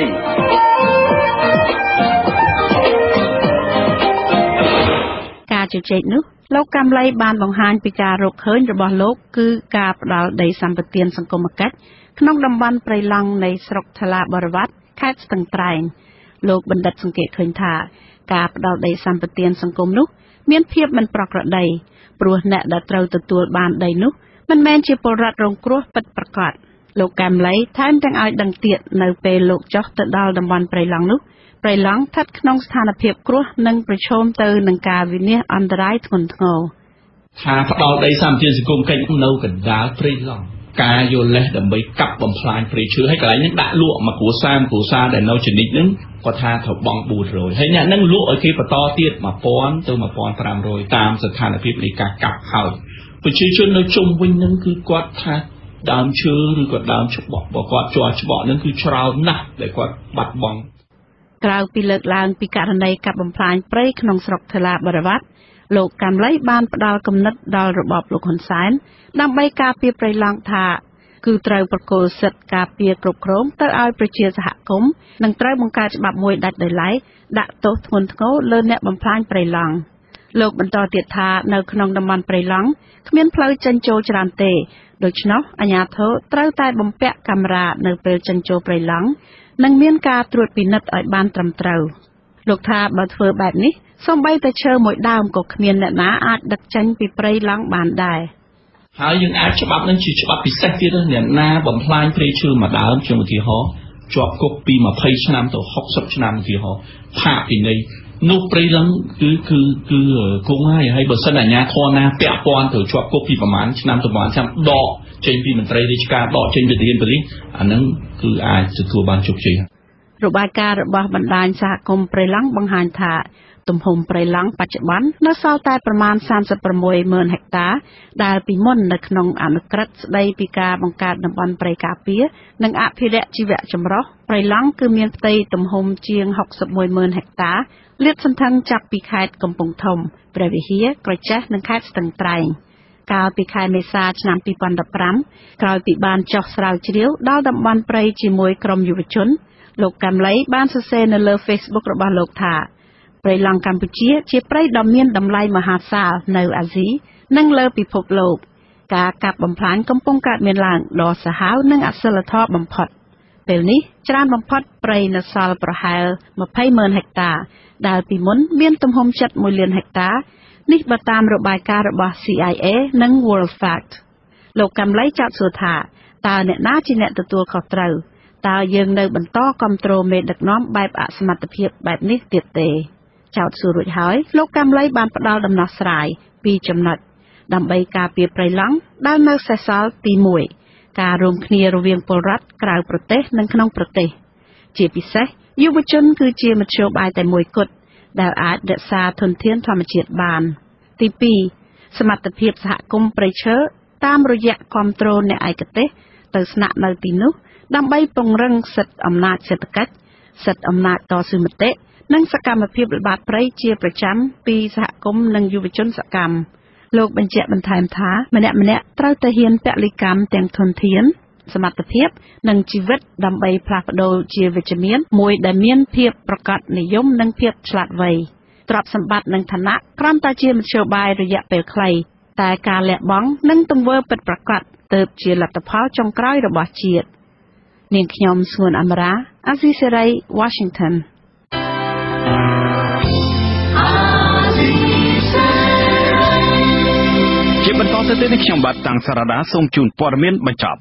ការជជែកនោះលោកកែមលីបានបង្ហាញពីការរកឃើញរបស់លោកគឺការផ្ដាល់ដីសម្បត្តិសង្គមគិច្ចក្នុងតំបន់ព្រៃឡង់នៃស្រុកថេឡាបរិវត្តខេត្តស្ទឹងត្រែងលោកបណ្ឌិតសង្កេតឃើញថាការផ្ដាល់ដីសម្បត្តិសង្គមនោះមានភាពមិនប្រក្រតីព្រោះអ្នកដែលត្រូវទទួលបានដីនោះមិនមែនជាពលរដ្ឋរងគ្រោះពិតប្រាកដលោកកែមលីថែមទាំងឲ្យដឹងទៀតនៅពេលលោកចុះទៅដល់តំបន់ព្រៃឡង់នោះព្រៃឡង់ស្ថិតក្នុងស្ថានភាពគ្រោះនិងប្រឈមទៅនឹងការវិនាសអន្តរាយធ្ងន់ធ្ងរថាផ្ដាល់ដីសម្បត្តិសង្គមកិច្ចនៅកណ្ដាលព្រៃឡង់ការយកលេសដើម្បីកាប់បំផ្លាញព្រៃឈើហើយកន្លែងហ្នឹងដាក់លក់មកគ្រួសារដែលនៅជនិតហ្នឹងគាត់ថាត្រូវបង់400ហើយអ្នកហ្នឹងលក់ឲ្យគេបន្តទៀត1000ទៅ1500តាមស្ថានភាពនៃការកាប់ហើយប្រជាជននៅជុំវិញហ្នឹងគឺគាត់ថាដើមឈើឬក៏ដើមច្បក់បើគាត់ជាប់ច្បក់ហ្នឹងគឺច្រើនណាស់ដែលគាត់បាត់បង់ក្រៅពីលើកឡើងពីករណីកាប់បំផ្លាញព្រៃក្នុងស្រុកថេឡាបរិវត្តលោកកែមលីបានផ្ដល់គំនិតដល់របបលោកហ៊ុនសែនដើម្បីការពារព្រៃឡង់ថាគឺត្រូវប្រគល់សិទ្ធិការពារគ្រប់គ្រងទៅឲ្យប្រជាសហគមន៍និងត្រូវបង្កើតច្បាប់មួយដាច់ដោយឡែកដាក់ទោសធ្ងន់ធ្ងរលើអ្នកបំផ្លាញព្រៃឡង់លោកបន្តទៀតថានៅក្នុងតំបន់ព្រៃឡង់គ្មានផ្លូវចេញចូលច្រើនទេដូច្នោះអាជ្ញាធរត្រូវតែបំពាក់កាមេរ៉ានៅពេលចេញចូលព្រៃឡង់និងមានការត្រួតពិនិត្យឲ្យបានត្រឹមត្រូវលោកថាបើធ្វើបែបនេះសូម្បីតែឈើមួយដើមក៏គ្មានអ្នកណាអាចដឹកចេញពីព្រៃឡង់បានដែរហើយយើងអាចច្បាប់នឹងជាច្បាប់ពិសេសទៀតអ្នកណាបំផ្លាញព្រៃឈើមួយដើមជាឧទាហរណ៍ជាប់គុកពី20ឆ្នាំទៅ60ឆ្នាំឧទាហរណ៍ផាកពិន័យនោះព្រៃឡង់គឺគង់ហើយបើសិនអាជ្ញាធរណាពាក់ព័ន្ធទៅជាប់គុកពីប្រហែលឆ្នាំទៅប្រហែលឆ្នាំដកចេញពីមន្ត្រីរាជការដកចេញពីរៀនប៉ូលីសអាហ្នឹងគឺអាចទទួលបានជោគជ័យរបាយការណ៍របស់បណ្ដាញសហគមន៍ព្រៃឡង់បង្ហាញថាទំហំព្រៃឡង់បច្ចុប្បន្ននៅសល់តែប្រមាណ36,000 ហិកតាដែលពីមុននៅក្នុងអនុក្រឹត្យស្ដីពីការបង្កើតតំបន់ព្រៃការពារនិងអភិរក្សជីវៈចម្រុះព្រៃឡង់គឺមានផ្ទៃទំហំជាង61,000 ហិកតាលាតសន្ធឹងចាប់ពីខេត្តកំពង់ធំព្រះវិហារក្រចេះនិងខេត្តស្ទឹងត្រែងកាលពីខែមេសាឆ្នាំ2015ក្រោយពីបានចុះស្រាវជ្រាវដល់តំបន់ព្រៃជាមួយក្រុមយុវជនលោកកែមលីបានសរសេរនៅលើ Facebook របស់លោកថាព្រៃឡង់កម្ពុជាជាព្រៃដ៏មានតម្លៃមហាសាលនៅអាស៊ីនិងលើពិភពលោកការកាប់បំផ្លាញកំពុងកើតមានឡើងដ៏សាហាវនិងអសិលធម៌បំផុតពេលនេះច្រើនបំផុតព្រៃនៅសល់ប្រហែល20,000 ហិកតាដែលពីមុនមានទំហំជិត1លានហិកតានេះបើតាមរបាយការណ៍របស់ CIA និង Worldfact លោកកំឡៃចោទសួរថាតើអ្នកណាជាអ្នកទទួលខុសត្រូវតើយើងនៅបន្តគ្រប់គ្រងមេដឹកនាំបែបអសមត្ថភាពបែបនេះទៀតទេចោទសួររួចហើយលោកកំឡៃបានផ្ដល់ដំណោះស្រាយពីរចំណុចដើម្បីការពារព្រៃឡង់ដែលនៅសេសសល់ទី1ការរួមគ្នារវាងពលរដ្ឋក្រៅប្រទេសនិងក្នុងប្រទេសជាពិសេសយុវជនគឺជាមធ្យោបាយតែមួយគត់ដែលអាចរក្សាធនធានធម្មជាតិបានទី2សមត្ថភាពសហគមន៍ព្រៃឈើតាមរយៈគ្រប់គ្រងអ្នកឯកទេសទៅស្នាក់នៅទីនោះដើម្បីពង្រឹងសិទ្ធិអំណាចសេដ្ឋកិច្ចសិទ្ធិអំណាចតស៊ូមតិនិងសកម្មភាពល្បាតព្រៃជាប្រចាំពីសហគមន៍និងយុវជនសកម្មលោកបញ្ជាក់បន្ថែមថាម្នាក់ៗត្រូវតែហ៊ានពលិកម្មទាំងធនធានសមត្ថភាពនិងជីវិតដើម្បីផ្លាស់ប្ដូរជាវិជ្ជមានមួយដែលមានភាពប្រកបនិយមនិងភាពឆ្លាតវៃទ្រព្យសម្បត្តិនិងឋានៈគ្រាន់តែជាមធ្យោបាយរយៈពេលខ្លីតែការលះបង់និងទង្វើពិតប្រាកដទើបជាលទ្ធផលចុងក្រោយរបស់ជាតិនាងខ្ញុំស្ងួនអមរាអាស៊ីសេរី Washington ជាបន្តទៅទៀតនេះខ្ញុំបាទតាំងសារ៉ាដាសូមជូនព័ត៌មានបញ្ចប់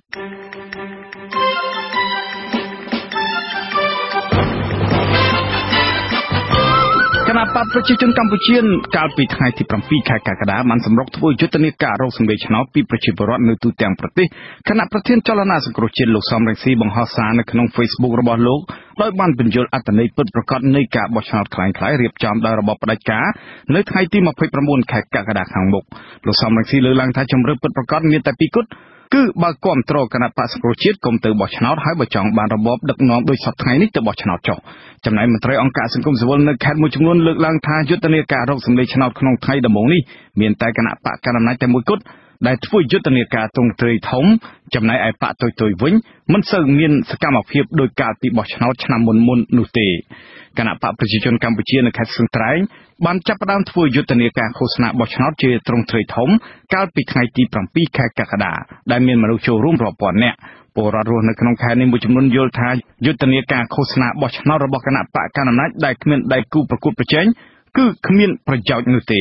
គណៈបកប្រជាជនកម្ពុជាកាលពីថ្ងៃទី7ខែកក្កដាបានសម្រុកធ្វើយុទ្ធនាការរកសម្លេងឆ្នោតពីប្រជាពលរដ្ឋនៅទូទាំងប្រទេសគណៈប្រធានចលនាសង្គ្រោះជាតិលោកសំរងស៊ីបង្ហោះសារនៅក្នុង Facebook របស់លោកដោយបានបញ្យល់អត្ថន័យពិតប្រាកដនៃការបោះឆ្នោតคล้ายៗរៀបចំដោយរបបផ្ដាច់ការនៅថ្ងៃទី29ខែកក្កដាខាងមុខលោកសំរងស៊ីលើកឡើងថាជំរឿនពិតប្រាកដមានតែពីរគត់គឺបើគ្រប់គ្រងគណៈបក្សសង្គ្រោះជាតិគុំទៅបោះឆ្នោតហើយបើចង់បានរបបដឹកនាំដោយសពថ្ងៃនេះទៅបោះឆ្នោតចុះចំណែកមន្ត្រីអង្គការសង្គមស៊ីវិលនៅខេត្តមួយចំនួនលើកឡើងថាយុទ្ធនាការរកសម្លេងឆ្នោតក្នុងថ្ងៃដំបូងនេះមានតែគណៈបកកណ្ដាលអំណាចតែមួយគត់ដែលធ្វើយុទ្ធនាការទ្រង់ទ្រាយធំចំណែកឯបកតុយតុយវិញមិនសូវមានសកម្មភាពដោយកាលពីបោះឆ្នោតឆ្នាំមុននោះទេគណៈបកប្រជាជនកម្ពុជានៅខេត្តស្ទឹងត្រែងបានចាប់ផ្ដើមធ្វើយុទ្ធនាការឃោសនាបោះឆ្នោតជាទ្រង់ទ្រាយធំកាលពីថ្ងៃទី7ខែកក្កដាដែលមានមនុស្សចូលរួមរាប់ពាន់នាក់ពលរដ្ឋរស់នៅក្នុងខេត្តនេះមួយចំនួនយល់ថាយុទ្ធនាការឃោសនាបោះឆ្នោតរបស់គណៈបកកណ្ដាលអំណាចដែលគ្មានដៃគូប្រកួតប្រជែងគឺគ្មានប្រយោជន៍នោះទេ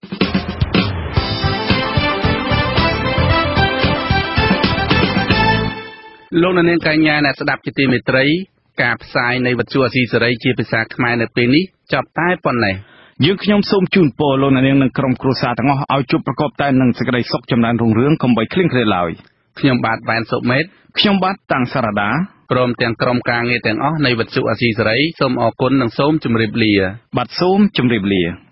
លោកនាងកញ្ញាអ្នកស្ដាប់ជាទីមេត្រីការផ្សាយនៃវិទ្យុអាស៊ីសេរីជាភាសាខ្មែរនៅពេលនេះចាប់តែប៉ុណ្ណេះយើងខ្ញុំសូមជូនពរលោកនាងនិងក្រុមគ្រួសារទាំងអស់ឲ្យជួបប្រកបតែនឹងសេចក្តីសុខចម្រើនរុងរឿងកុំបីឃ្លៀងឃ្លាតឡើយខ្ញុំបាទវ៉ែនសុមេតខ្ញុំបាទតាំងសារ៉ាដាព្រមទាំងក្រុមការងារទាំងអស់នៃវិទ្យុអាស៊ីសេរីសូមអរគុណនិងសូមជម្រាបលាបាទសូមជម្រាបលា